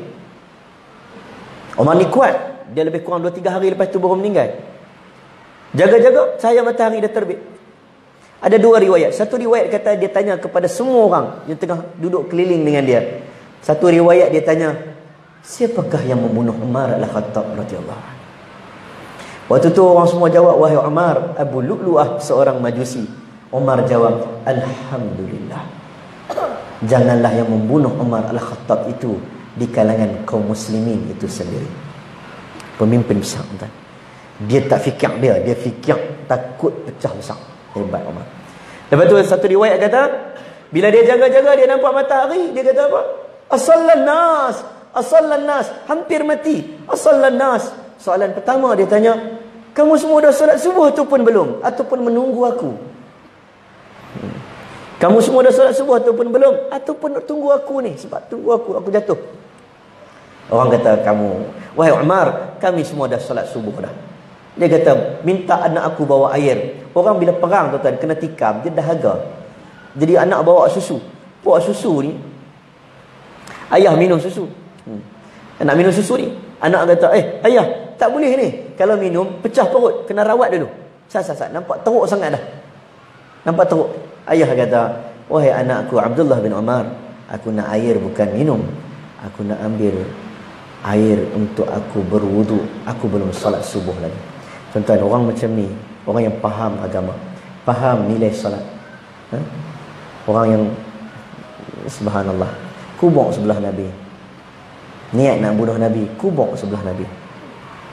Umar ni kuat. Dia lebih kurang dua tiga hari lepas tu baru meninggal. Jaga-jaga cahaya matahari dah terbit. Ada dua riwayat. Satu riwayat kata dia tanya kepada semua orang yang tengah duduk keliling dengan dia. Satu riwayat dia tanya, siapakah yang membunuh Umar Al-Khattab radhiyallahu anhu? Waktu tu orang semua jawab, wahai Umar, Abu Lu'lu'ah seorang Majusi. Umar jawab, alhamdulillah. Janganlah yang membunuh Umar Al-Khattab itu di kalangan kaum muslimin itu sendiri. Pemimpin besar, entah. Dia tak fikir dia, dia fikir takut pecah besar. Hebat Umar. Lepas tu satu riwayat kata, bila dia jaga-jaga dia nampak matahari, dia kata apa? Asallan nas, asallan nas, hampir mati. Asallan nas. Soalan pertama dia tanya, kamu semua dah solat subuh tu pun belum? Ataupun menunggu aku? Hmm. Kamu semua dah solat subuh tu pun belum? Ataupun tunggu aku ni? Sebab tunggu aku, aku jatuh. Orang kata, kamu, wahai Umar, kami semua dah solat subuh dah. Dia kata, minta anak aku bawa air. Orang bila perang tuan-tuan, kena tikam, dia dahaga. Jadi anak bawa susu. Bawa susu ni, ayah minum susu. Hmm. Anak minum susu ni. Anak kata, eh ayah, tak boleh ni. Kalau minum, pecah perut. Kena rawat dulu. Sat-sat-sat. Nampak teruk sangat dah. Nampak teruk. Ayah kata, wahai anakku Abdullah bin Umar, aku nak air bukan minum. Aku nak ambil air untuk aku berwudu. Aku belum salat subuh lagi. Tuan-tuan, orang macam ni, orang yang faham agama, faham nilai salat. Ha? Orang yang, subhanallah, kubur sebelah Nabi. Niat nak bunuh Nabi, kubur sebelah Nabi.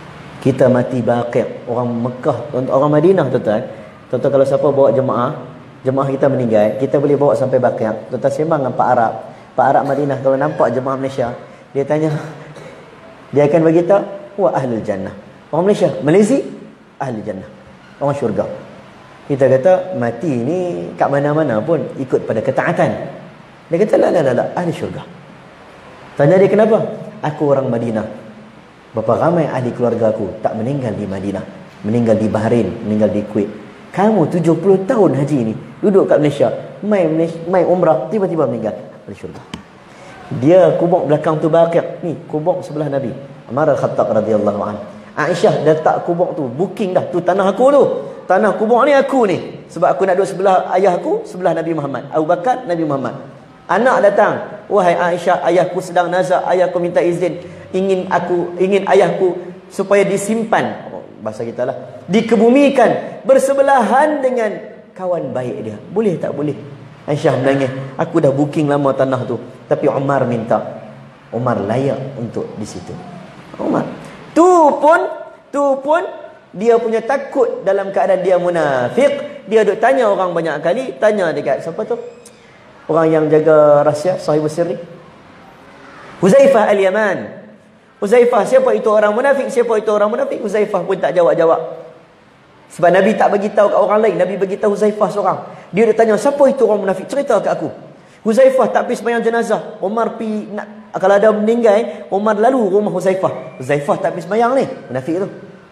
Kita mati Baqi'. Orang Mekah, orang Madinah tuan-tuan. Tuan-tuan kalau siapa bawa jemaah, jemaah kita meninggal, kita boleh bawa sampai Baqi'. Tuan-tuan sembang dengan Pak Arab. Pak Arab Madinah kalau nampak jemaah Malaysia, dia tanya, dia akan beritahu, wa ahlul jannah. Orang Malaysia, Malaysia ahli jannah, orang syurga. Kita kata mati ni kat mana-mana pun ikut pada ketaatan. Dia kata la la la, la ahli syurga. Tanya dia kenapa? Aku orang Madinah. Berapa ramai ahli keluarga aku tak meninggal di Madinah, meninggal di Bahrain, meninggal di Kuwait. Kamu tujuh puluh tahun haji ni duduk kat Malaysia, mai mai umrah, tiba-tiba meninggal di syurga. Dia kubur belakang tu Baqi', ni kubur sebelah Nabi. Umar Al-Khattab radhiyallahu anhu. Aisyah dah tak kubur tu, booking dah, tu tanah aku tu. Tanah kubur ni aku ni. Sebab aku nak duduk sebelah ayah aku, sebelah Nabi Muhammad. Abu Bakar, Nabi Muhammad. Anak datang, wahai Aisyah, ayahku sedang nazak, ayahku minta izin, ingin aku ingin ayahku supaya disimpan, oh, bahasa kita lah, dikebumikan bersebelahan dengan kawan baik dia. Boleh tak boleh? Aisyah menangis, aku dah booking lama tanah tu, tapi Umar minta. Umar layak untuk di situ. Umar tu pun tu pun dia punya takut dalam keadaan dia munafik. Dia duk tanya orang banyak kali, tanya dekat siapa tu, orang yang jaga rahsia, sahibus sirri, Huzaifah Al-Yaman. Huzaifah, siapa itu orang munafik, siapa itu orang munafik? Huzaifah pun tak jawab-jawab. Sebab Nabi tak bagi tahu kat orang lain, Nabi bagi tahu Huzaifah seorang. Dia dia tanya, siapa itu orang munafik? Cerita kat aku. Huzaifah tak pergi sembahyang jenazah. Umar pi nak, kalau ada meninggal, Umar lalu rumah Huzaifah. Huzaifah tak pergi sembahyang ni, munafik tu.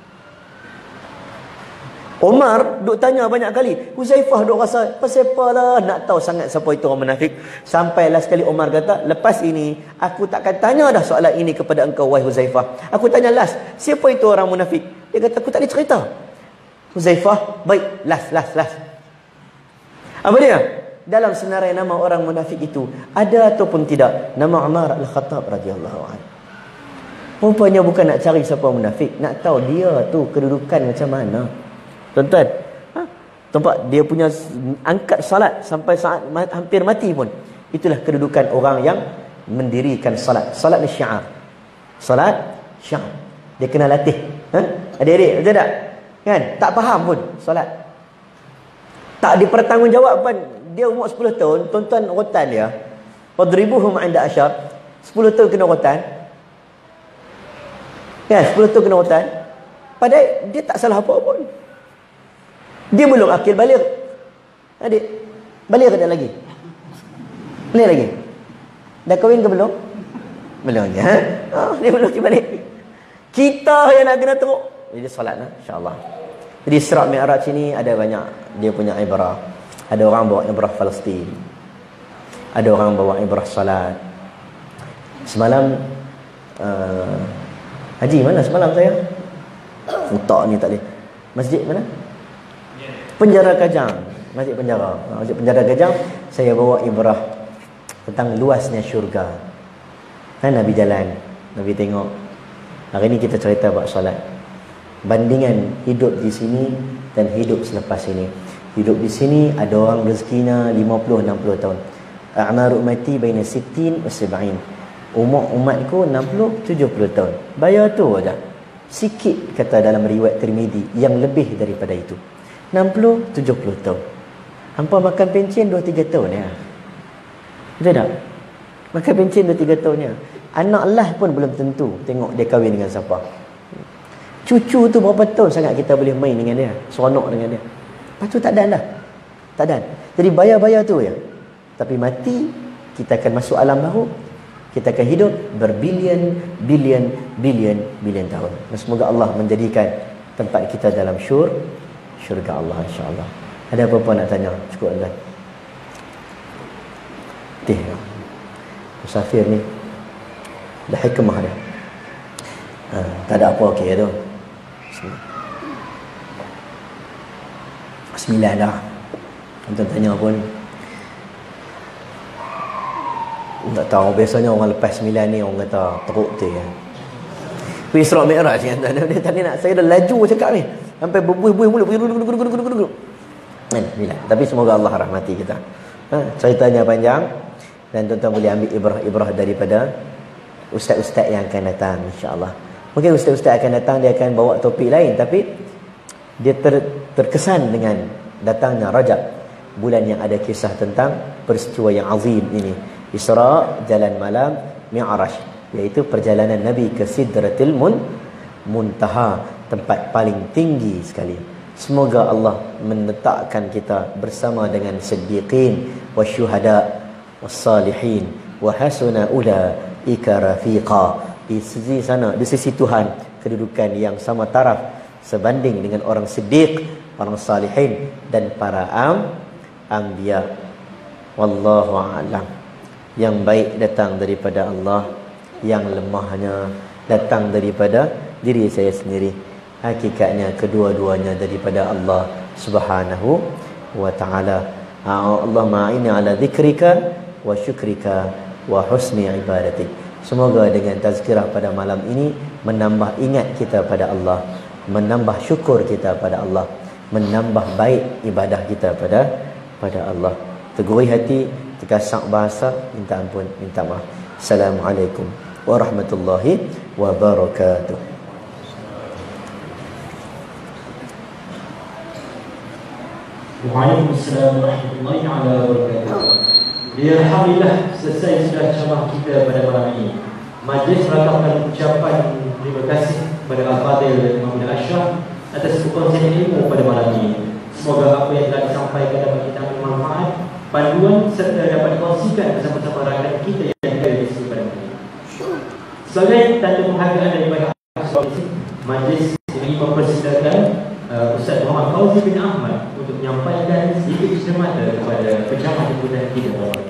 Umar duk tanya banyak kali. Huzaifah duk rasa, pasal apalah nak tahu sangat siapa itu orang munafik. Sampai last kali Umar kata, lepas ini aku takkan tanya dah soalan ini kepada engkau wahai Huzaifah. Aku tanya last, siapa itu orang munafik? Dia kata, aku tak ada cerita. Huzaifah, baik, last, last, last. Apa dia? Dalam senarai nama orang munafik itu, ada ataupun tidak nama Umar Al-Khattab radhiyallahu anhu. Rupanya bukan nak cari siapa munafik, nak tahu dia tu kedudukan macam mana. Tuan-tuan, ha? Tempat dia punya angkat salat sampai saat hampir mati pun. Itulah kedudukan orang yang mendirikan salat. Salat ni syiar. Salat syiar. Dia kena latih. Ha? Adik-adik, betul tak? Kan? Tak faham pun salat. Tak dipertanggungjawabkan. Dia umur sepuluh tahun, tuan-tuan rotan dia. Wadribuhum 'inda asyar. sepuluh tahun kena rotan. Kan? sepuluh tahun kena rotan. Padahal dia tak salah apa pun. Dia belum akil balik. Adik, balik ke tak lagi? Balik lagi? Dah kahwin ke belum? Belum lagi. Ha? Oh, dia belum balik. Kita yang nak kena teruk. Jadi solat lah, insya-Allah. Jadi Isra' Mi'raj ini ada banyak dia punya ibrah. Ada orang bawa ibrah Palestin. Ada orang bawa ibrah salat. Semalam uh, Haji mana semalam saya? Utak ni tak boleh. Masjid mana? Penjara Kajang. Masjid Penjara. Masjid Penjara Kajang. Saya bawa ibrah tentang luasnya syurga. Kan Nabi jalan, Nabi tengok. Hari ni kita cerita bab solat. Bandingan hidup di sini dan hidup selepas ini. Hidup di sini ada orang rezekinya lima puluh enam puluh tahun. A'maru ummati baina sittin wa sab'in. Umur umatku enam puluh tujuh puluh tahun. Bayar tu aja. Sikit kata dalam riwayat Tirmizi yang lebih daripada itu. enam puluh tujuh puluh tahun. Hampa makan pencen dua tiga tahun ya. Betul tak? Makan pencen dua tiga tahun ya. Anak lah pun belum tentu tengok dia kahwin dengan siapa. Cucu tu berapa tahun sangat kita boleh main dengan dia, seronok dengan dia. Lepas tu tak dan dah. Tak dan. Jadi bayar-bayar tu ya. Tapi mati, kita akan masuk alam baru. Kita akan hidup berbilion, bilion, bilion, bilion tahun. Dan semoga Allah menjadikan tempat kita dalam syur, syurga Allah insya-Allah. Ada apa-apa nak tanya? Cukup tuan. Tih. Musafir ni dah hikmah dia. Ha, tak ada apa okey tu. Sembilan dah. Tuan tanya pun tak tahu, biasanya orang lepas sembilan ni orang kata teruk tu ya. Pergi Isra' Mi'raj kan. Dia tadi nak saya dah laju cakap ni. Sampai berbuih-buih mula. Kan, sembilan. Tapi semoga Allah rahmati kita. Ha, ceritanya panjang dan tuan-tuan boleh ambil ibrah-ibrah daripada ustaz-ustaz yang akan datang insya-Allah. Mungkin ustaz-ustaz akan datang, dia akan bawa topik lain, tapi dia ter, terkesan dengan datangnya Rajab, bulan yang ada kisah tentang peristiwa yang azim ini, Isra, jalan malam, Mi'raj, iaitu perjalanan Nabi ke Sidratil Mun, Muntaha, tempat paling tinggi sekali. Semoga Allah menetapkan kita bersama dengan siddiqin wasyuhada wassalihin wa hasuna ulaika rafiqa. Di sisi sana, di sisi Tuhan, kedudukan yang sama taraf sebanding dengan orang siddiq, orang salihin dan para am anbiya. Wallahu a'lam. Yang baik datang daripada Allah, yang lemahnya datang daripada diri saya sendiri. Hakikatnya kedua-duanya daripada Allah Subhanahu wa taala. Allahumma a'inni ala dzikrika wa syukrika wa husni ibadatik. Semoga dengan tazkirah pada malam ini menambah ingat kita pada Allah, menambah syukur kita pada Allah, menambah baik ibadah kita pada pada Allah. Tegui hati, terkasak bahasa, minta ampun, minta maaf. Assalamualaikum warahmatullahi wabarakatuh. Waalaikumsalam warahmatullahi wabarakatuh. Ya, alhamdulillah, selesai sudah ceramah kita pada malam ini. Majlis meratapkan ucapan terima kasih kepada Al-Fadhil dan Imam Al-Ashraf atas perkongsian ilmu pada malam ini. Semoga apa yang telah disampaikan dapat kita ambil manfaat, panduan serta dapat dikongsikan bersama-sama rakyat kita yang ada di sini pada malam ini. Sebagai tanda penghargaan daripada majlis ini mempersilakan uh, Ustaz Muhammad Fauzi bin Ahmad untuk menyampaikan sedikit cermata kepada penceramah dan kita pada malam ini.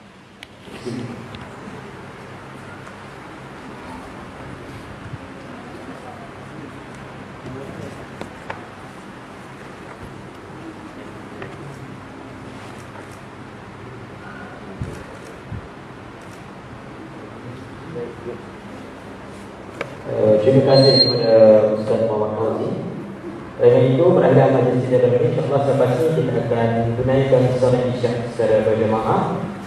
Terima kasih kepada Ustaz Muhammad Fauzi. Dengan itu, berakhir majlis kita dalam ini, insyaAllah selepas ini kita akan tunaikan solat isyak secara berjemaah.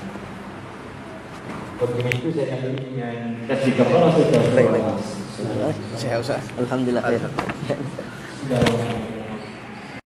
Oleh itu, saya akan beri dengan kasih kepada Ustaz. Sehat Ustaz. Alhamdulillah.